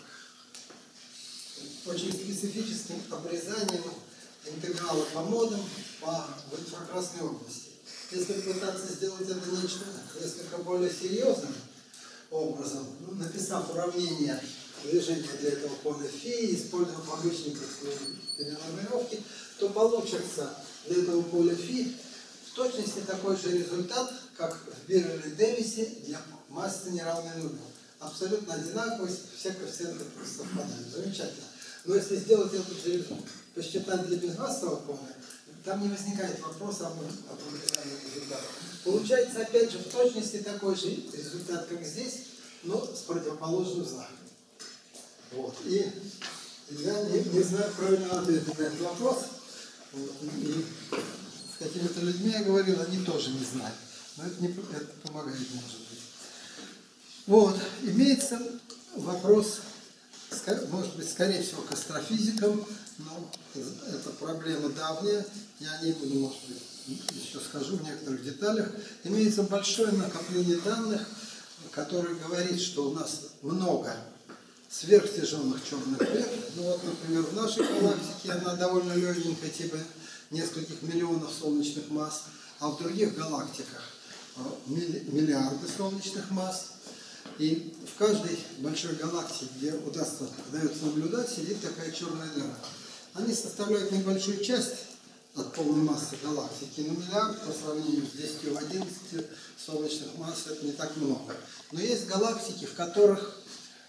очень специфическим обрезанием интеграла по модам по, в инфракрасной области. Если пытаться сделать это нечто несколько более серьезным образом, ну, написав уравнение движения для этого поля φ, используя обычные перенормировки, то получится для этого поля φ в точности такой же результат, как в Биррелле и Дэвисе для массы неравной нулю. Абсолютно одинаково, все коэффициенты просто совпадают. Замечательно. Но если сделать это, посчитать для безмассового поля, там не возникает вопроса об образовании результата. Получается, опять же, в точности такой же результат, как здесь, но с противоположным знаком. Вот. И я не, не знаю правильного ответа на этот вопрос. Вот. И с какими-то людьми я говорил, они тоже не знают. Но это, не, это помогает, может быть. Вот. Имеется вопрос, может быть, скорее всего, к астрофизикам, но это проблема давняя. Я о ней буду, может быть, еще скажу в некоторых деталях. Имеется большое накопление данных, которое говорит, что у нас много сверхтяжелых черных дыр. Ну вот, например, в нашей галактике она довольно легенькая, типа нескольких миллионов солнечных масс, а в других галактиках миллиарды солнечных масс. И в каждой большой галактике, где удастся, удается наблюдать, сидит такая черная дыра. Они составляют небольшую часть от полной массы галактики. Но миллиард по сравнению с десятью в одиннадцати солнечных масс это не так много. Но есть галактики, в которых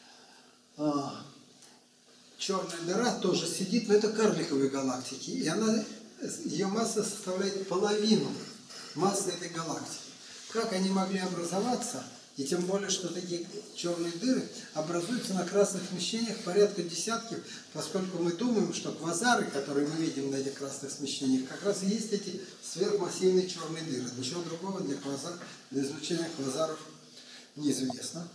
а, черная дыра тоже сидит, но это карликовые галактики. И она, ее масса составляет половину массы этой галактики. Как они могли образоваться? И тем более, что такие черные дыры образуются на красных смещениях порядка десятки, поскольку мы думаем, что квазары, которые мы видим на этих красных смещениях, как раз и есть эти сверхмассивные черные дыры. Ничего другого для, квазар, для изучения квазаров неизвестно.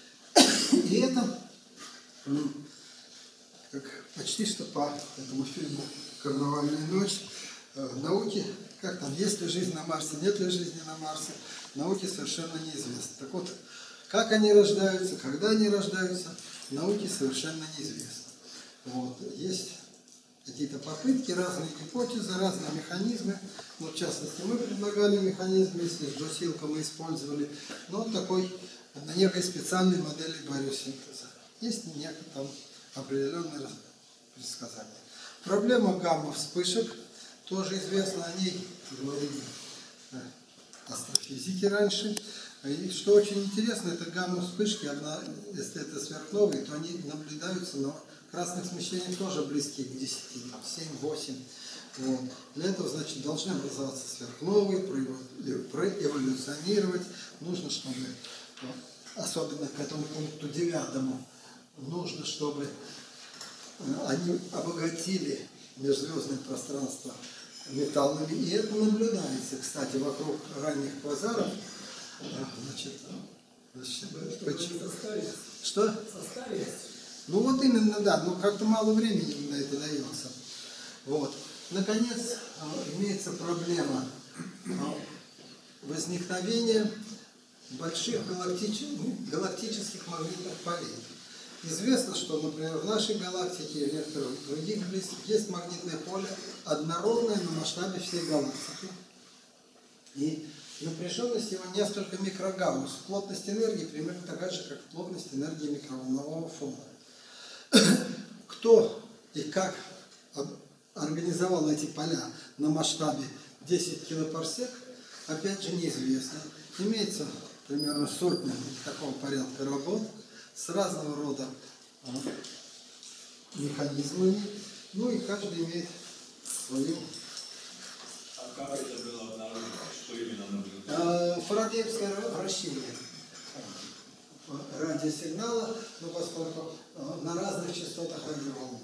И это ну, как почти что по этому фильму «Карнавальная ночь» в науке, как там, есть ли жизнь на Марсе, нет ли жизни на Марсе, науке совершенно неизвестно. Так вот, как они рождаются, когда они рождаются, науке совершенно неизвестно. Вот. Есть какие-то попытки, разные гипотезы, разные механизмы. Ну, в частности, мы предлагали механизм, если с Джосилко мы использовали, но он такой, на некой специальной модели бариосинтеза. Есть некое там определенное предсказание. Проблема гамма-вспышек тоже известна, о ней говорили астрофизики раньше. И что очень интересно, это гамма-вспышки, если это сверхновые, то они наблюдаются, но красных смещений тоже близки к десяти, семь-восемь. Вот. Для этого, значит, должны образоваться сверхновые, проэволюционировать. Нужно, чтобы, особенно к этому пункту девятому, нужно, чтобы они обогатили межзвездное пространство металлами. И это наблюдается, кстати, вокруг ранних квазаров. Значит, почему? Что? Состарились. Ну вот именно, да, но как-то мало времени на это дается. Вот. Наконец, имеется проблема возникновения больших галактических, галактических магнитных полей. Известно, что, например, в нашей галактике и в некоторых других близких есть магнитное поле однородное на масштабе всей галактики. И напряженность его несколько микрогаусс. Плотность энергии примерно такая же, как плотность энергии микроволнового фона. Кто и как организовал эти поля на масштабе десять килопарсек, опять же неизвестно. Имеется примерно сотня такого порядка работ с разного рода механизмами, ну и каждый имеет свою. А как это было обнаружено? Что именно наблюдалось? Фарадеевское вращение радиосигнала, ну, поскольку на разных частотах радиоволны.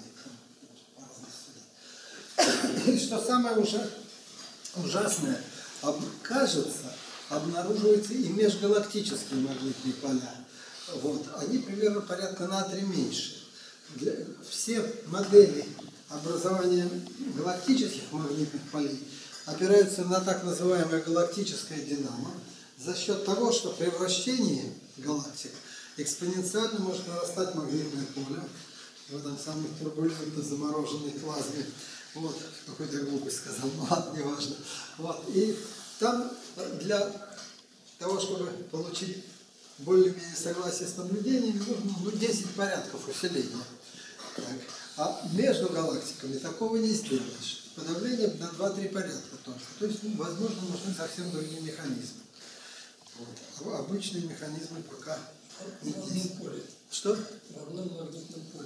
И что самое ужасное, кажется, обнаруживаются и межгалактические магнитные поля. Вот. Они примерно порядка на три меньше. Для, все модели образования галактических магнитных полей опираются на так называемое галактическое динамо за счет того, что при вращении галактик экспоненциально может нарастать магнитное поле в этом самом турбулентно замороженной плазме. Вот, какой-то глупость сказал, ну ладно, неважно. Вот. И там для того, чтобы получить более-менее согласие с наблюдениями, нужно ну, десять порядков усиления. Так. А между галактиками такого не сделаешь. Подавление на два-три порядка только. То есть, ну, возможно, нужны совсем другие механизмы. Вот. А обычные механизмы пока не есть. Что? В равном магнитном поле.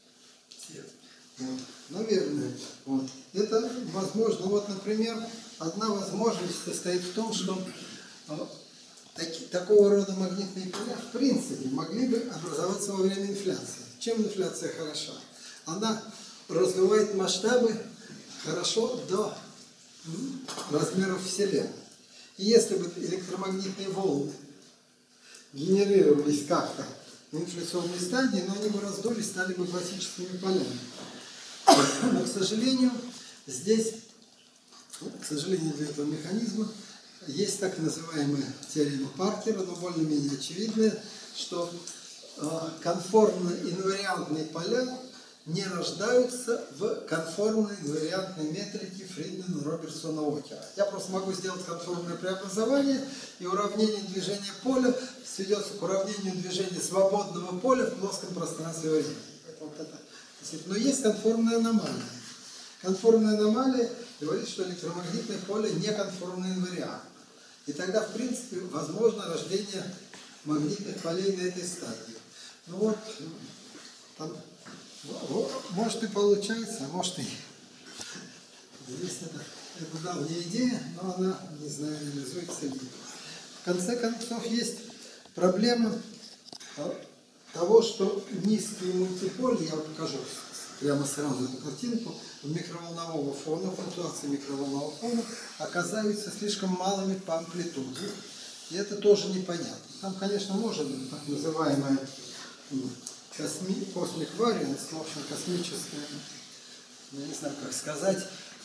Вот. Наверное. Вот. Это возможно. Вот, например, одна возможность состоит в том, что таки, такого рода магнитные поля в принципе могли бы образоваться во время инфляции. Чем инфляция хороша? Она раздувает масштабы хорошо до размеров Вселенной. И если бы электромагнитные волны генерировались как-то на инфляционной стадии, но они бы раздулись, стали бы классическими полями. Но, к сожалению, здесь, к сожалению, для этого механизма есть так называемая теорема Паркера, но более-менее очевидная, что конформно-инвариантные поля не рождаются в конформно-инвариантной метрике Фридмана-Робертсона-Окера. Я просто могу сделать конформное преобразование, и уравнение движения поля сведется к уравнению движения свободного поля в плоском пространстве времени. Вот это. Но есть конформная аномалия. Конформная аномалия говорит, что электромагнитное поле неконформный инвариант. И тогда, в принципе, возможно рождение магнитных полей на этой стадии. Ну вот, там, может и получается, а может и нет. Здесь это, это давняя идея, но она, не знаю, реализуется ли. В конце концов, есть проблема того, что низкие мультиполи, я вам покажу прямо сразу эту картинку, микроволнового фона, флуктуации микроволнового фона оказываются слишком малыми по амплитуде. И это тоже непонятно. Там, конечно, может быть так называемая косми, космик варианс, в общем, космическая, я не знаю, как сказать,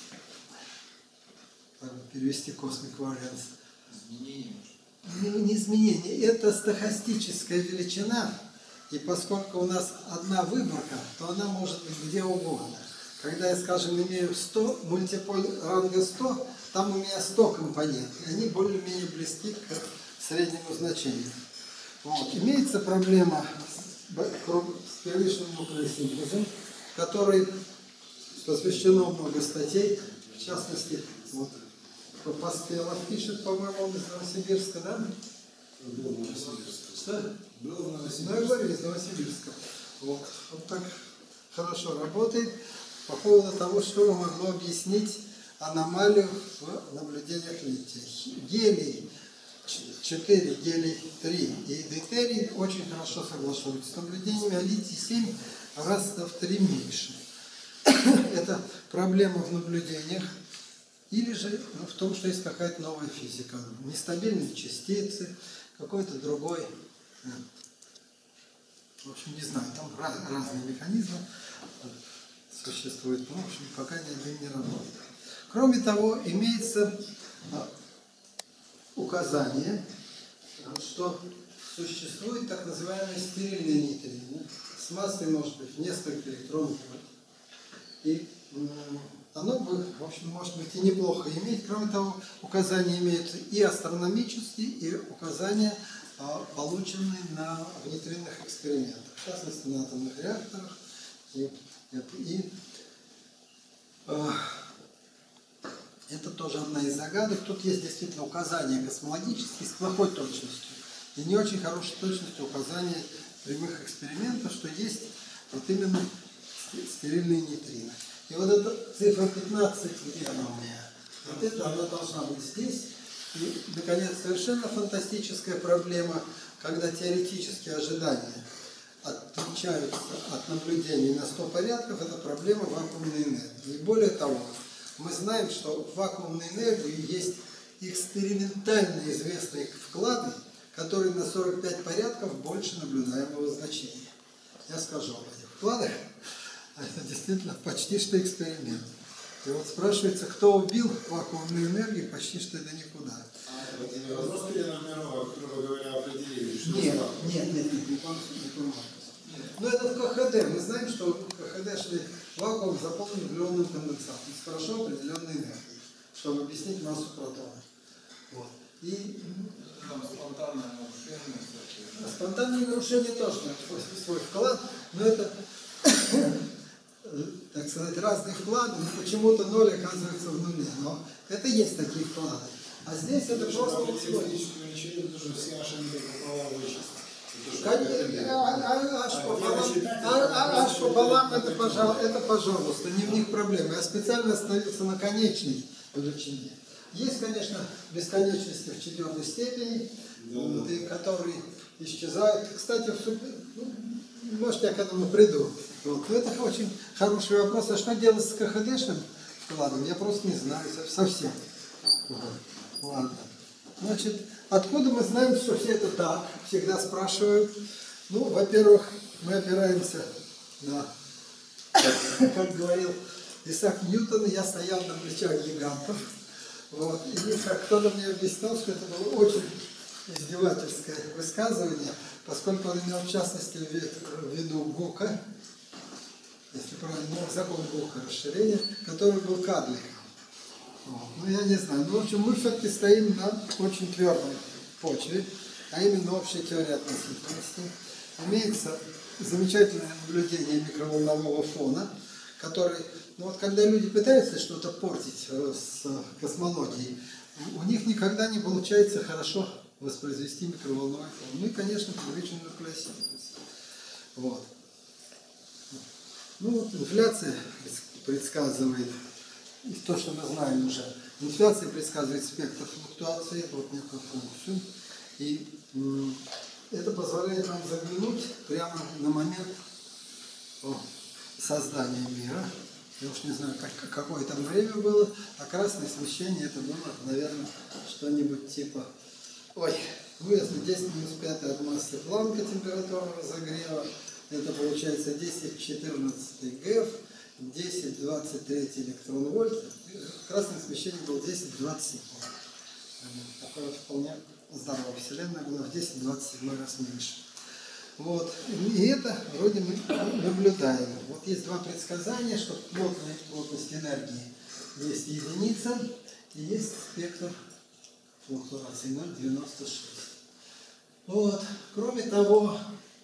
перевести космик варианс. Изменение. Не, не изменение, это стохастическая величина, и поскольку у нас одна выборка, то она может быть где угодно. Когда я, скажем, имею сто, мультиполь ранга сто, там у меня сто компонентов, и они более-менее близки к среднему значению. Вот. Имеется проблема с, с первичным нуклеосинтезом, который посвящено много статей, в частности, вот, Поспелов пишет, по-моему, он из Новосибирска, да? Был в Новосибирске. Что? Был в Новосибирске. Ну, я говорю, из Новосибирска. Вот. Вот так хорошо работает по поводу того, что могло объяснить аномалию в наблюдениях лития. Гелий четыре, гелий три и дейтерий очень хорошо соглашаются с наблюдениями, а литий семь раз в три меньше. Это проблема в наблюдениях. Или же ну, в том, что есть какая-то новая физика. Нестабильные частицы, какой-то другой. В общем, не знаю, там раз, разные механизмы существуют. Но, в общем, пока ни один не работает. Кроме того, имеется указание, что существует так называемые стерильные нейтрино с массой, может быть, в несколько электронов. И оно бы, в общем, может быть и неплохо иметь. Кроме того, указания имеются и астрономические, и указания, полученные на внедренных экспериментах, в частности, на атомных реакторах. И, и э, это тоже одна из загадок. Тут есть действительно указания космологические с плохой точностью и не очень хорошей точностью указания прямых экспериментов, что есть вот именно стерильные нейтрино. И вот эта цифра пятнадцать, где она у меня? Вот это она должна быть здесь. И, наконец, совершенно фантастическая проблема, когда теоретические ожидания отличаются от наблюдений на сто порядков, это проблема вакуумной энергии. И более того, мы знаем, что в вакуумной энергии есть экспериментально известные вклады, которые на сорок пять порядков больше наблюдаемого значения. Я скажу об этих вкладах. Это действительно почти что эксперимент. И вот спрашивается, кто убил вакуумную энергию, почти что это никуда. А это не вопрос перенумеровок, грубо говоря, определили, что Нет, это нет, нет, нет, не помню. Но это в КХД. Мы знаем, что в КХДшный вакуум заполнен глюонным конденсатом с хорошо определенной энергией, чтобы объяснить массу протона. Вот. И Там спонтанное нарушение. спонтанные нарушения тоже свой, свой вклад, но это, так сказать, разные вклады, но почему-то ноль оказывается в нуле. Но это есть такие вклады. А здесь это просто условие. физическую величину, нужно все ошибки пополам вычесть. Аж пополам, аж пополам это, пожалуйста, это, пожалуйста, не в них проблема. Я специально остановился на конечной величине. Есть, конечно, бесконечности в четвертой степени, да, вот, и которые исчезают. Кстати, в супер... ну, может, я к этому приду. Вот. Но это очень хороший вопрос. А что делать с КХДшным вкладом? Я просто не знаю совсем. Ладно. Значит, откуда мы знаем, что все это так? Всегда спрашивают. Ну, во-первых, мы опираемся на, как говорил Исаак Ньютон, я стоял на плечах гигантов. Вот. И кто-то мне объяснил, что это было очень издевательское высказывание, поскольку он имел в частности в виду Гука, если правильно, закон Гука расширения, который был кадликом. Вот. Ну, я не знаю. Ну, в общем, мы все-таки стоим на очень твердой почве, а именно общая теория относительности. Имеется замечательное наблюдение микроволнового фона, который, ну вот когда люди пытаются что-то портить э, с космологией, у них никогда не получается хорошо воспроизвести микроволновой фон. Ну и, конечно, подвижную нуклеосинтез. Вот. Ну вот инфляция предсказывает, и то, что мы знаем уже, инфляция предсказывает спектр флуктуации, вот некую функцию, и м, это позволяет нам заглянуть прямо на момент о, создания мира. Я уж не знаю, как, какое там время было, а красное смещение это было, наверное, что-нибудь типа, ой, ну если десять минус пять от массы Планка температура разогрева, это получается десять в четырнадцатой ГЭФ, десять в двадцать третий электрон вольт, красное смещение было десять в двадцать седьмой. Такое вот вполне здоровая Вселенная была в десять в двадцать седьмой раз меньше. Вот. И это вроде мы наблюдаем. Вот есть два предсказания, что плотная плотность энергии есть единица и есть спектр флуктуации ноль целых девяносто шесть. Вот. Кроме того,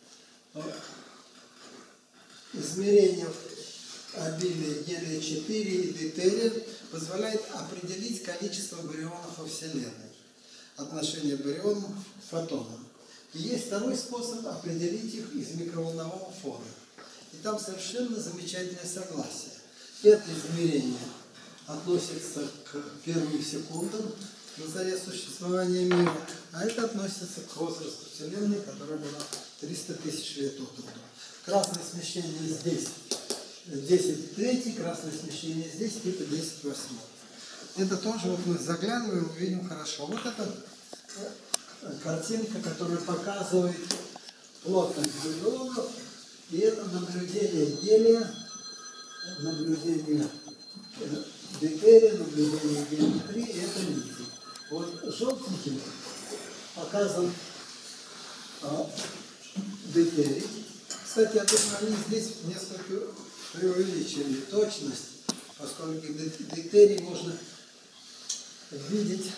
измерение обилия гелия четыре и дейтерия позволяет определить количество барионов во Вселенной, отношение барионов к фотонам. И есть второй способ определить их из микроволнового фона. И там совершенно замечательное согласие. Это измерение относится к первым секундам на заре существования мира, а это относится к возрасту Вселенной, которая была триста тысяч лет от роду. Красное смещение здесь десять в третий, красное смещение здесь типа десять в восьмой. Это тоже вот мы заглядываем, увидим хорошо. Вот это картинка, которая показывает плотность барионов, и это наблюдение гелия, наблюдение дейтерия, наблюдение гелия три, и это литий. Вот желтеньким показан а, дейтерий. Кстати, я думаю, они здесь несколько преувеличили точность, поскольку дейтерий можно видеть.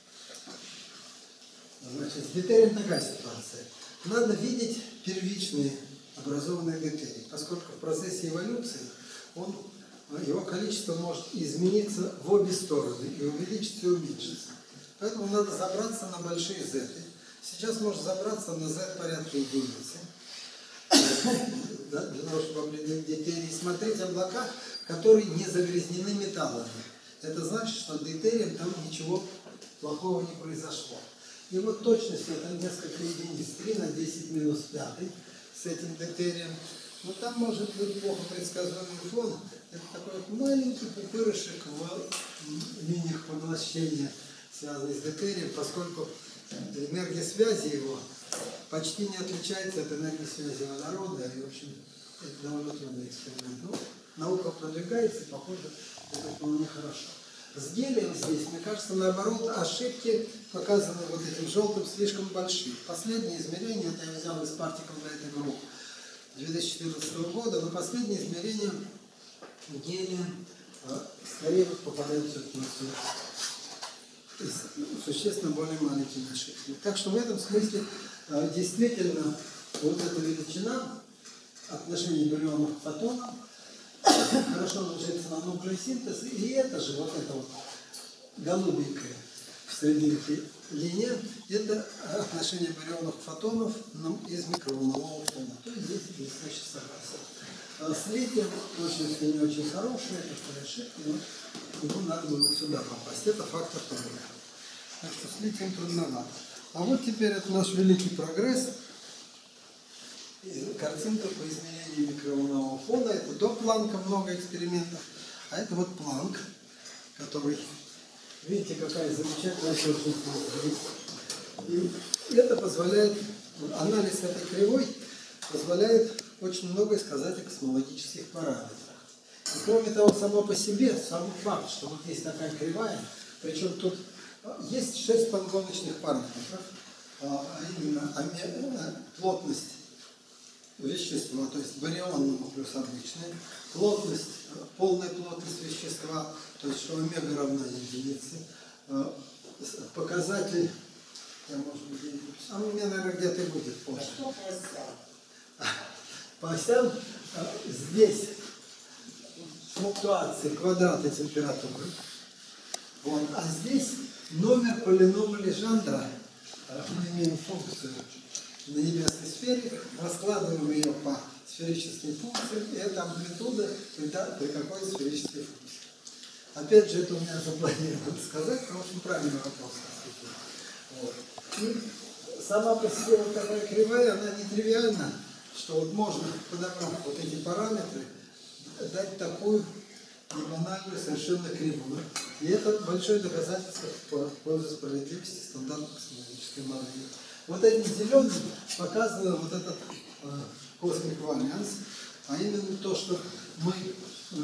Значит, с дейтерием такая ситуация. Надо видеть первичные образованные дейтерии, поскольку в процессе эволюции он, его количество может измениться в обе стороны, и увеличиться, и уменьшиться. Поэтому надо забраться на большие z. Сейчас можно забраться на z порядка единицы, для того, чтобы определить дейтерий, смотреть облака, которые не загрязнены металлами. Это значит, что дейтерием там ничего плохого не произошло. И вот точность это несколько единиц, три на десять минус пять с этим дейтерием. Но там может быть плохо предсказуемый фон. Это такой вот маленький пупырышек в линиях поглощения, связанный с дейтерием, поскольку энергия связи его почти не отличается от энергии связи водорода. И, в общем, это довольно трудный эксперимент. Но наука продвигается, и, похоже, это вполне хорошо. С гелием здесь, мне кажется, наоборот, ошибки, показанные вот этим желтым, слишком большие. Последние измерения, это я взял из Particle Data Group две тысячи четырнадцатого года, но последние измерения гелия скорее вот попадают все-таки на существенно более маленькими ошибками. Так что в этом смысле действительно вот эта величина отношения барионов к фотонам хорошо ложится на нуклеосинтез, и это же, вот это вот голубенькая в серединке линия, это отношение барионов к фотонов из микроволнового фона. То есть здесь блестяще согласен. С литием точность не очень хорошая, это ошибки, но ему надо было сюда попасть. Это фактор второй. Так что с литием трудновато. А вот теперь это наш великий прогресс. Картинка по измерению микроволнового фона. Это до Планка много экспериментов. А это вот Планк, который, видите, какая замечательная точность здесь. И это позволяет, анализ этой кривой позволяет очень многое сказать о космологических параметрах. И кроме того, само по себе, сам факт, что вот есть такая кривая, причем тут есть шесть подгоночных параметров, а именно плотность вещества, то есть барионного плюс обычная, плотность, полная плотность вещества, то есть что омега равна единице, показатель, я, может быть, а у меня, наверное, где-то и будет позже. А что по осям? По осям здесь флуктуации квадрата температуры. Вот. А здесь номер полинома Лежандра. Мы имеем функцию на небесной сфере, раскладываем ее по сферическим функциям, и это амплитуда при, при какой сферической функции. Опять же, это у меня запланировано сказать, но очень правильный вопрос. Вот. И сама по себе вот такая кривая, она нетривиальна, что вот можно, подобрав вот эти параметры, дать такую небанальную совершенно кривую. И это большое доказательство в пользу справедливости стандартной космологической модели. Вот этим зеленым показано вот этот э, космик варианс, а именно то, что мы, э,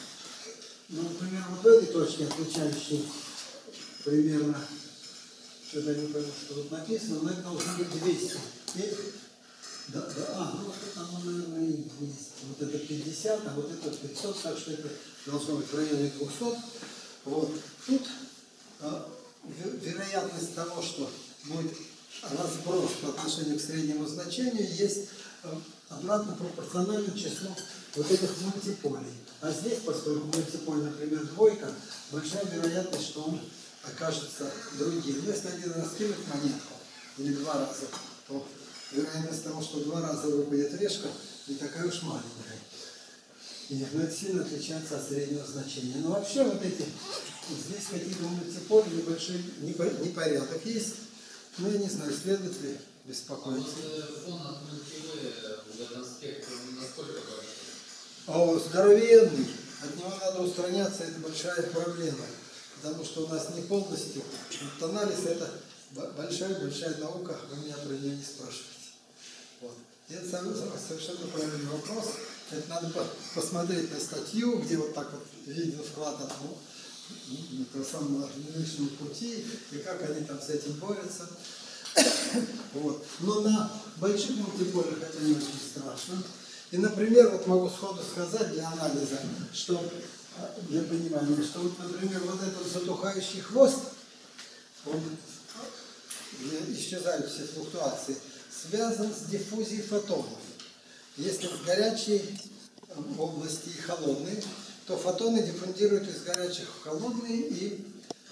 ну, например, вот в этой точке, отличающей примерно, что-то не пойму, что тут написано, но это должно быть двести. И, да, да, а, ну вот оно, наверное, и есть. Вот это пятьдесят, а вот это пятьсот, так что это должно быть в районе двухсот. Вот. Тут э, вероятность того, что будет разброс по отношению к среднему значению, есть э, обратно пропорционально числу вот этих мультиполей. А здесь, поскольку мультиполь, например, двойка, большая вероятность, что он окажется другим. Если один раз кинуть монетку, или два раза, то вероятность того, что два раза выпадет решка, не такая уж маленькая. И это сильно отличается от среднего значения. Но вообще вот эти, здесь какие-то мультиполи, небольшой непорядок есть. Ну, я не знаю, следует ли беспокоиться. А вот фон от МТВ в этом спектре насколько большой? О, здоровенный. От него надо устраняться, это большая проблема. Потому что у нас не полностью. Вот анализ это большая-большая наука, вы меня про нее не спрашиваете. Вот. И это совершенно правильный вопрос. Это надо посмотреть на статью, где вот так вот виден вклад от этого самого нынешнего пути, и как они там с этим борются. Вот. Но на больших мультиполях это не очень страшно. И, например, вот могу сходу сказать для анализа, что для понимания, что вот, например, вот этот затухающий хвост, он, где исчезают все флуктуации, связан с диффузией фотонов. Если в горячей области и холодной, то фотоны диффундируют из горячих в холодные, и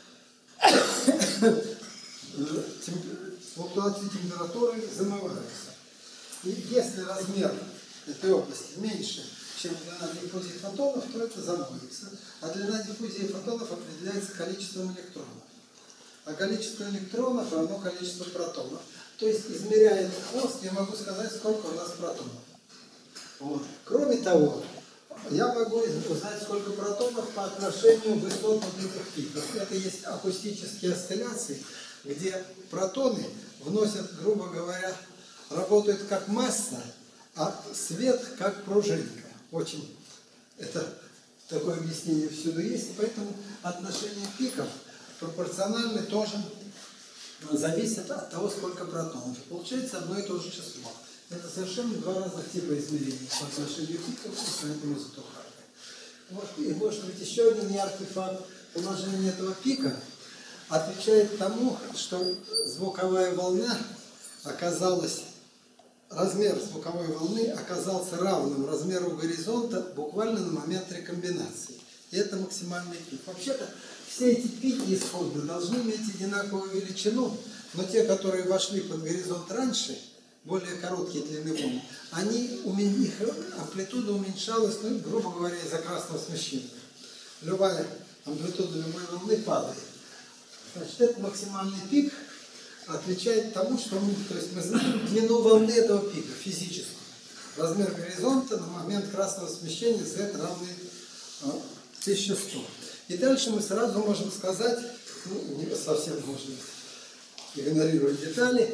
флуктуации температуры замываются. И если размер этой области меньше, чем длина диффузии фотонов, то это замоется. А длина диффузии фотонов определяется количеством электронов. А количество электронов равно количеству протонов. То есть, измеряя этот хвост, я могу сказать, сколько у нас протонов. Вот. Кроме того, я могу узнать, сколько протонов по отношению к высот вот этих пиков. Это есть акустические осцилляции, где протоны вносят, грубо говоря, работают как масса, а свет как пружинка. Очень это такое объяснение всюду есть, поэтому отношение пиков пропорционально тоже зависит от того, сколько протонов. Получается одно и то же число. Это совершенно два разных типа измерений по отношению пиков, и поэтому затухание. Вот. И может быть еще один яркий факт. Положение этого пика отвечает тому, что звуковая волна оказалась, размер звуковой волны оказался равным размеру горизонта буквально на момент рекомбинации. И это максимальный пик. Вообще-то все эти пики исходно должны иметь одинаковую величину, но те, которые вошли под горизонт раньше, более короткие длины волн, они, их амплитуда уменьшалась, ну, грубо говоря, из-за красного смещения. Любая амплитуда любой волны падает. Значит, этот максимальный пик отвечает тому, что мы, то есть мы знаем длину волны этого пика, физическую. Размер горизонта на момент красного смещения z равный тысяча сто. И дальше мы сразу можем сказать, ну, не совсем можем игнорировать детали,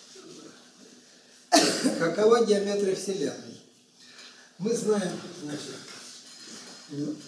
какова геометрия Вселенной. Мы знаем, значит,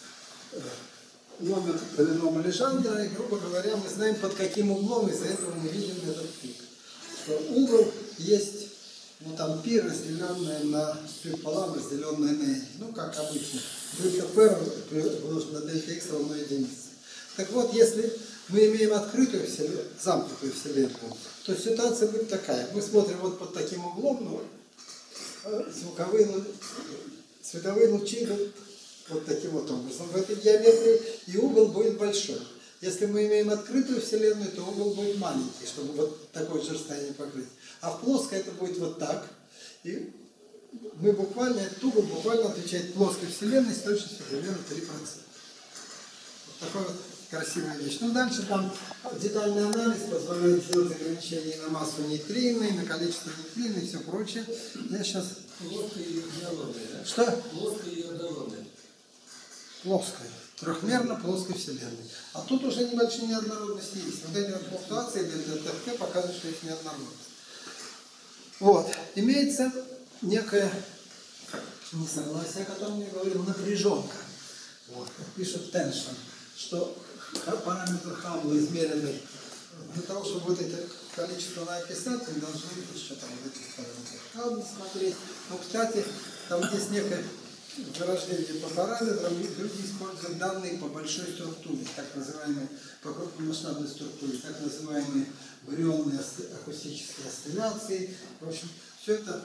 номер полинома Лежандра, и, грубо говоря, мы знаем, под каким углом, из-за этого мы видим этот пик. Что угол есть, ну там π, разделенное на π пополам, разделенное на n. Ну, как обычно. Дельта p умножить на дельта x равно единице. Так вот, если мы имеем открытую вселенную, замкнутую вселенную, то ситуация будет такая. Мы смотрим вот под таким углом, ну, звуковые, световые лучи идут вот таким вот образом в этой геометрии, и угол будет большой. Если мы имеем открытую Вселенную, то угол будет маленький, чтобы вот такое же расстояние покрыть. А в плоской это будет вот так. И мы буквально, этот угол буквально отвечает плоской Вселенной с точностью примерно три процента. Вот такой вот красивая вещь. Ну, дальше там детальный анализ позволяет сделать ограничения на массу нейтрино, на количество нейтрино и все прочее. Я сейчас... Плоская и однородная, да? Что? Плоская и однородная. Плоской. Трехмерно плоской Вселенной. А тут уже небольшие неоднородности есть. Вот эти вот флуктуации ДТФ показывают, что есть неоднородность. Вот. Имеется некое несогласие, о котором я говорил, напряженка. Вот. Пишет Tension, что параметр Хаббла измеренный для того, чтобы вот это количество написать, мы должны еще там вот эти параметры Хаббла смотреть. Но, кстати, там есть некое вырождение по параметрам, люди используют данные по большой структуре, так называемые, по крупномасштабной структуре, так называемые барионные акустические осцилляции. В общем, все это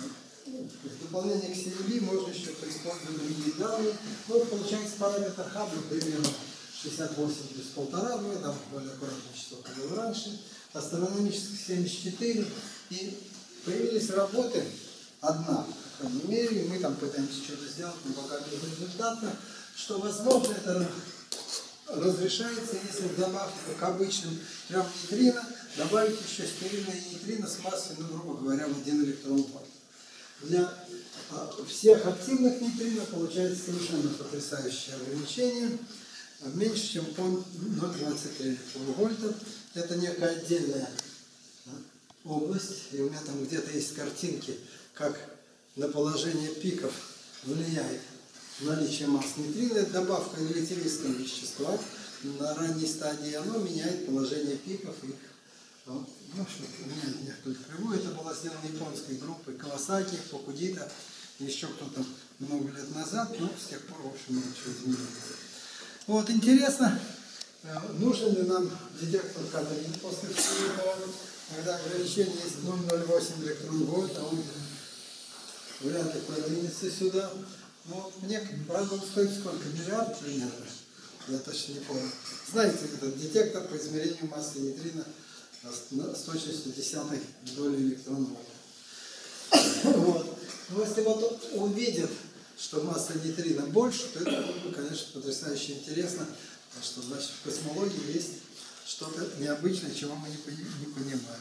в дополнение к си эм би можно еще использовать другие данные. Ну, получается параметр Хаббла примерно шестьдесят восемь плюс полтора, ну, я там более аккуратное число было раньше, астрономических семьдесят четыре, и появились работы, одна, по крайней мере, и мы там пытаемся что-то сделать, но пока без результата, что возможно это разрешается, если в добавке к обычным трем нейтрино добавить еще стерильное нейтрино с массой, ну, грубо говоря, в один электрон вольт. Для а, всех активных нейтрино получается совершенно потрясающее ограничение, меньше, чем по ноль целых двадцать три вольта. Это некая отдельная область, и у меня там где-то есть картинки, как на положение пиков влияет наличие масс нейтрино. Это добавка релятивистского вещества. На ранней стадии оно меняет положение пиков. И, ну, в общем, у меня нет только прямую. Это было сделано японской группой Кавасаки, Фукудита, еще кто-то много лет назад, но с тех пор, в общем, много чего изменилось. Вот, интересно, нужен ли нам детектор кадмия после всего этого, когда ограничение есть ноль целых ноль восемь электрон вольт, а он вряд ли продвинется сюда. Но мне, правда, он стоит сколько? Миллиард примерно? Я точно не помню. Знаете, этот детектор по измерению массы нейтрино с точностью десятой доли электрон вольта. Вот. Но если вот он увидит, что масса нейтрино больше, то это было бы, конечно, потрясающе интересно, потому что, значит, в космологии есть что-то необычное, чего мы не понимаем.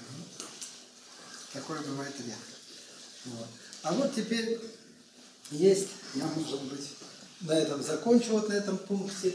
Такое бывает редко. Вот. А вот теперь есть, я, может быть, на этом закончу, вот на этом пункте,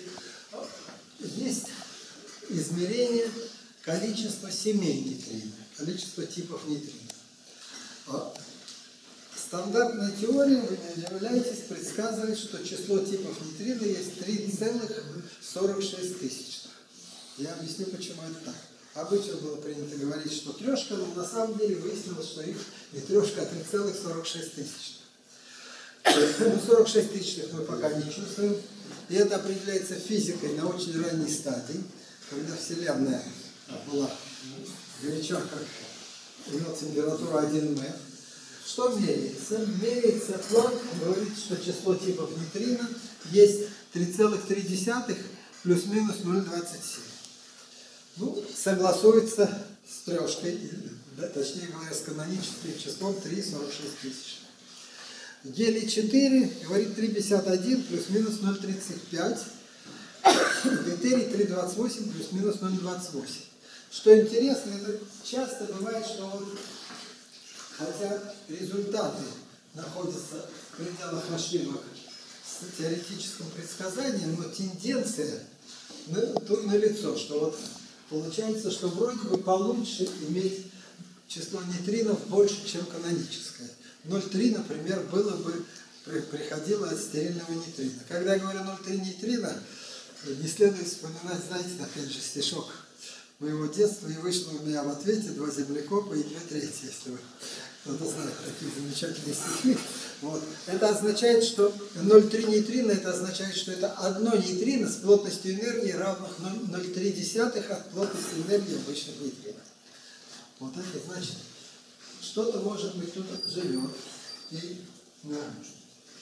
есть измерение количества семей нейтрино, количество типов нейтрино. Стандартная теория, вы не удивляетесь, предсказывает, что число типов нейтрино есть три целых сорок шесть тысячных. Я объясню, почему это так. Обычно было принято говорить, что трешка, но на самом деле выяснилось, что их не трешка, а три целых сорок шесть тысячных. Ну, сорок шесть тысячных мы пока не чувствуем. И это определяется физикой на очень ранней стадии, когда Вселенная была горяча, как имела температуру один меф. Что меряется? Меряется Планк, говорит, что число типов нейтрино есть три целых три десятых плюс-минус ноль целых двадцать семь. Ну, согласуется с трешкой, да, точнее говоря, с каноническим числом три целых сорок шесть тысячных. Гелий четыре говорит три целых пятьдесят один плюс-минус ноль целых тридцать пять. Дейтерий три целых двадцать восемь плюс-минус ноль целых двадцать восемь. Что интересно, это часто бывает, что вот хотя результаты находятся в пределах ошибок с теоретическим предсказанием, но тенденция тут налицо, что вот получается, что вроде бы получше иметь число нейтринов больше, чем каноническое. ноль целых три, например, было бы, приходило от стерильного нейтрина. Когда я говорю ноль целых три нейтрина, не следует вспоминать, знаете, опять же, стишок моего детства, и вышло у меня в ответе два землекопа и две трети, если вы кто-то знает такие замечательные стихи. Вот. Это означает, что ноль целых три нейтрина, это означает, что это одно нейтрино с плотностью энергии равных ноль целых три десятых от плотности энергии обычных нейтринов. Вот это значит, что-то, может быть, тут живет. И, ну,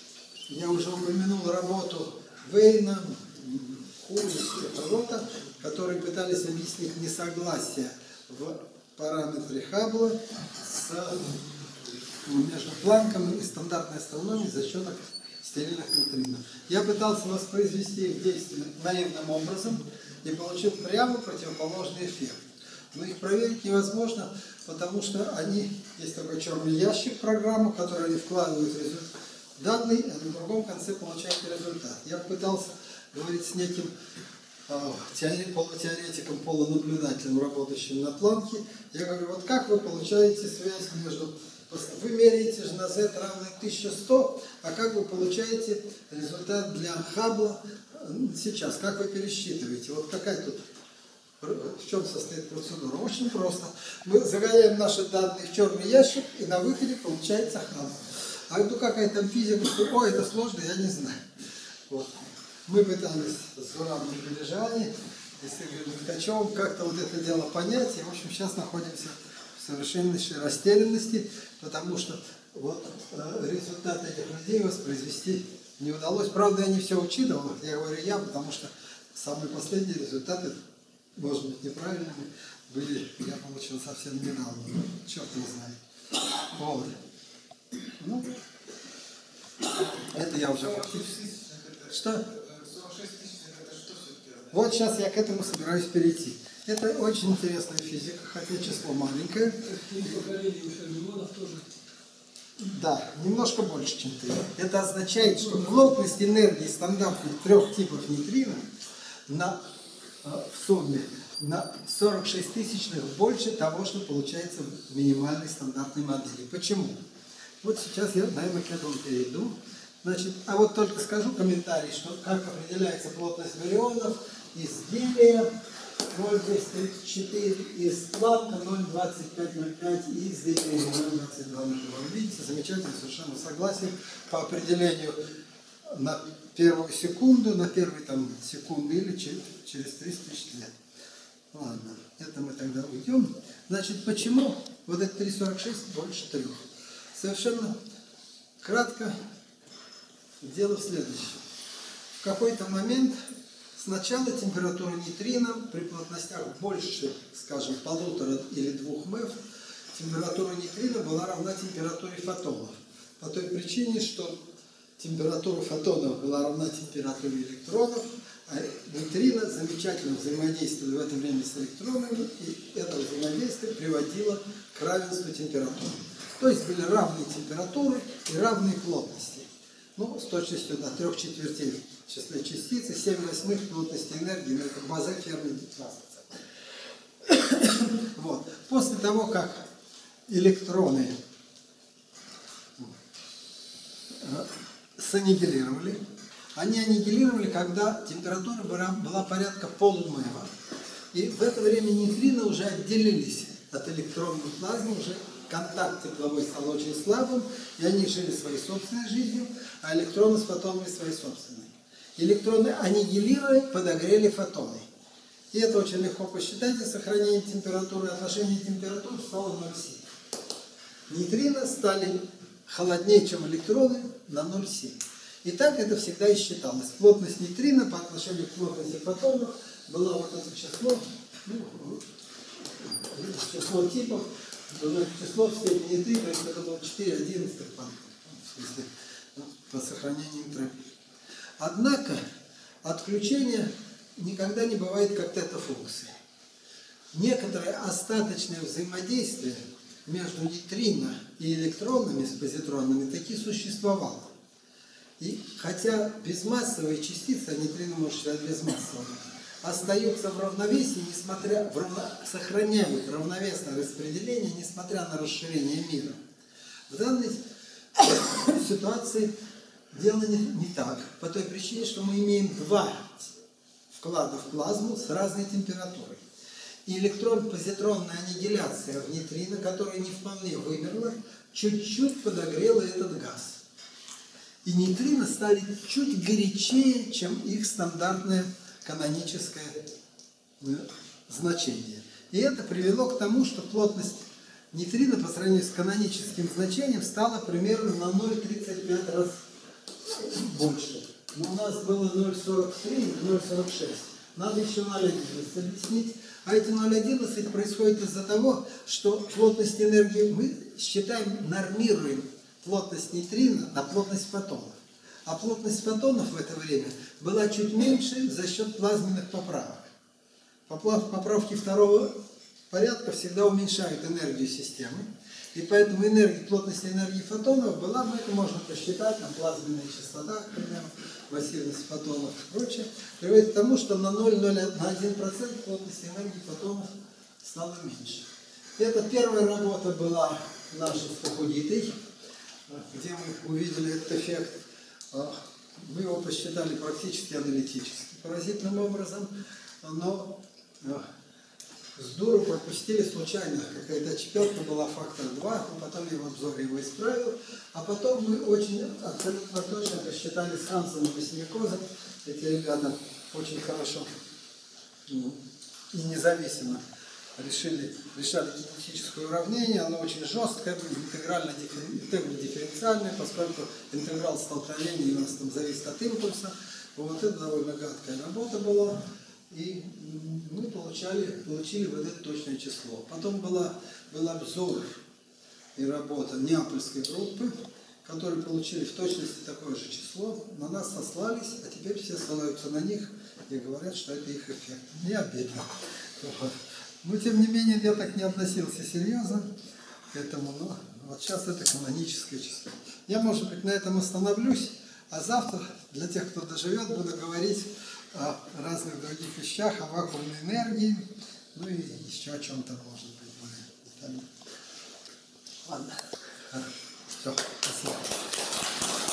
я уже упомянул работу Вейна, Хуриса, которые пытались объяснить несогласие в параметре Хаббла с, между Планком и стандартной астрономией за счет стерильных нейтринов. Я пытался воспроизвести их действие наивным образом и получил прямо противоположный эффект. Но их проверить невозможно, потому что они, есть такой черный ящик программу, в который они вкладывают результат, данные, а на другом конце получают результат. Я пытался говорить с неким э, теоре, полутеоретиком, полунаблюдателем, работающим на Планке. Я говорю, вот как вы получаете связь между... Вы меряете же на Z равно тысяча сто, а как вы получаете результат для Хаббла сейчас? Как вы пересчитываете? Вот какая тут... В чем состоит процедура? Очень просто. Мы загоняем наши данные в черный ящик, и на выходе получается Хаббл. А ну какая там физика, что, о, это сложно, я не знаю. Вот. Мы пытались с Зуравом Бележани и с Игорем Ткачевым как-то вот это дело понять, и в общем сейчас находимся в совершеннейшей растерянности, потому что вот э, результаты этих людей воспроизвести не удалось. Правда, я не все учитывал, я говорю я, потому что самые последние результаты, может быть, неправильными были, я получил совсем недавно. Черт его знает. Вот. Ну, это я уже фактически. Что? Вот сейчас я к этому собираюсь перейти. Это очень интересная физика, хотя число маленькое. Да, немножко больше, чем три. Это означает, что плотность энергии стандартных трех типов нейтрино на, в сумме на сорок шесть тысячных больше того, что получается в минимальной стандартной модели. Почему? Вот сейчас я, наверное, к этому перейду. Значит, а вот только скажу комментарий, что как определяется плотность барионов из гелия ноль двести тридцать четыре, из Планка ноль двадцать пять ноль пять и из дейтерия ноль двадцать два ноль два. Вы видите, замечательно, совершенно согласен по определению на первую секунду, на первые там секунды или через, через триста тысяч лет. Ладно, это мы тогда уйдем. Значит, почему вот это три сорок шесть больше трех? Совершенно кратко дело в следующем. В какой-то момент сначала температура нейтрина при плотностях больше, скажем, полутора или двух МЭФ, температура нейтрина была равна температуре фотонов. По той причине, что температура фотонов была равна температуре электронов, а нейтрино замечательно взаимодействовали в это время с электронами, и это взаимодействие приводило к равенству температуры. То есть были равные температуры и равные плотности. Ну, с точностью до трех четвертей в числе частиц и семь восьмых плотности энергии, но это база Ферми декларация. Вот. После того, как электроны саннигилировали, они аннигилировали, когда температура была порядка полумева. И в это время нейтрино уже отделились от электронной плазмы, уже контакт тепловой стал очень слабым, и они жили своей собственной жизнью, а электроны с фотонами своей собственной. Электроны аннигилировали, подогрели фотоны. И это очень легко посчитать, и сохранение температуры, отношение температур стало ноль целых семь десятых. Нейтрино стали холоднее, чем электроны, на ноль целых семь десятых. И так это всегда и считалось. Плотность нейтрино по отношению к плотности фотонов была вот это число, ну, число типов, число в степени три, то есть это было четыре одиннадцатых по, в смысле, по сохранению энтропии. Однако отключение никогда не бывает как тета-функции. Некоторое остаточное взаимодействие между нейтрино и электронами с позитронами таки существовало. И хотя безмассовые частицы, а нейтрино можно считать безмассовыми, остаются в равновесии, несмотря в равно, сохраняют равновесное распределение, несмотря на расширение мира. В данной ситуации дело не, не так, по той причине, что мы имеем два вклада в плазму с разной температурой. И электрон-позитронная аннигиляция в нейтрино, которая не вполне вымерла, чуть-чуть подогрела этот газ. И нейтрино стали чуть горячее, чем их стандартное каноническое значение. И это привело к тому, что плотность нейтрино по сравнению с каноническим значением стала примерно на ноль целых тридцать пять раз больше. Но у нас было ноль сорок три, ноль сорок шесть. Надо еще ноль одиннадцать объяснить. А эти ноль одиннадцать происходит из-за того, что плотность энергии мы считаем, нормируем плотность нейтрино на плотность фотонов. А плотность фотонов в это время была чуть меньше за счет плазменных поправок. Поправки второго порядка всегда уменьшают энергию системы. И поэтому энергия, плотность энергии фотонов была, но это можно посчитать, там плазменная частота, к примеру, массивность фотонов и прочее, приводит к тому, что на ноль целых ноль один процент плотность энергии фотонов стала меньше. Это первая работа была наша с Похудитой, где мы увидели этот эффект. Мы его посчитали практически аналитически, поразительным образом, но с дуру пропустили случайно. Какая-то четверка была фактор два, но потом я в обзоре его исправил. А потом мы очень абсолютно точно посчитали с Хансом и Василькозом. Эти ребята очень хорошо и независимо решили, решали кинетическое уравнение. Оно очень жесткое, интегрально-дифференциальное, поскольку интеграл столкновения у нас там зависит от импульса. Вот это довольно гадкая работа была. И мы получали, получили вот это точное число. Потом была, был обзор и работа Неапольской группы, которые получили в точности такое же число. На нас сослались, а теперь все ссылаются на них и говорят, что это их эффект. Не обидно. Но тем не менее я так не относился серьезно к этому. Но вот сейчас это каноническое число. Я, может быть, на этом остановлюсь, а завтра для тех, кто доживет, буду говорить о разных других вещах, о вакуумной энергии, ну и еще о чем-то, может быть, более детально. Ладно. Все, спасибо.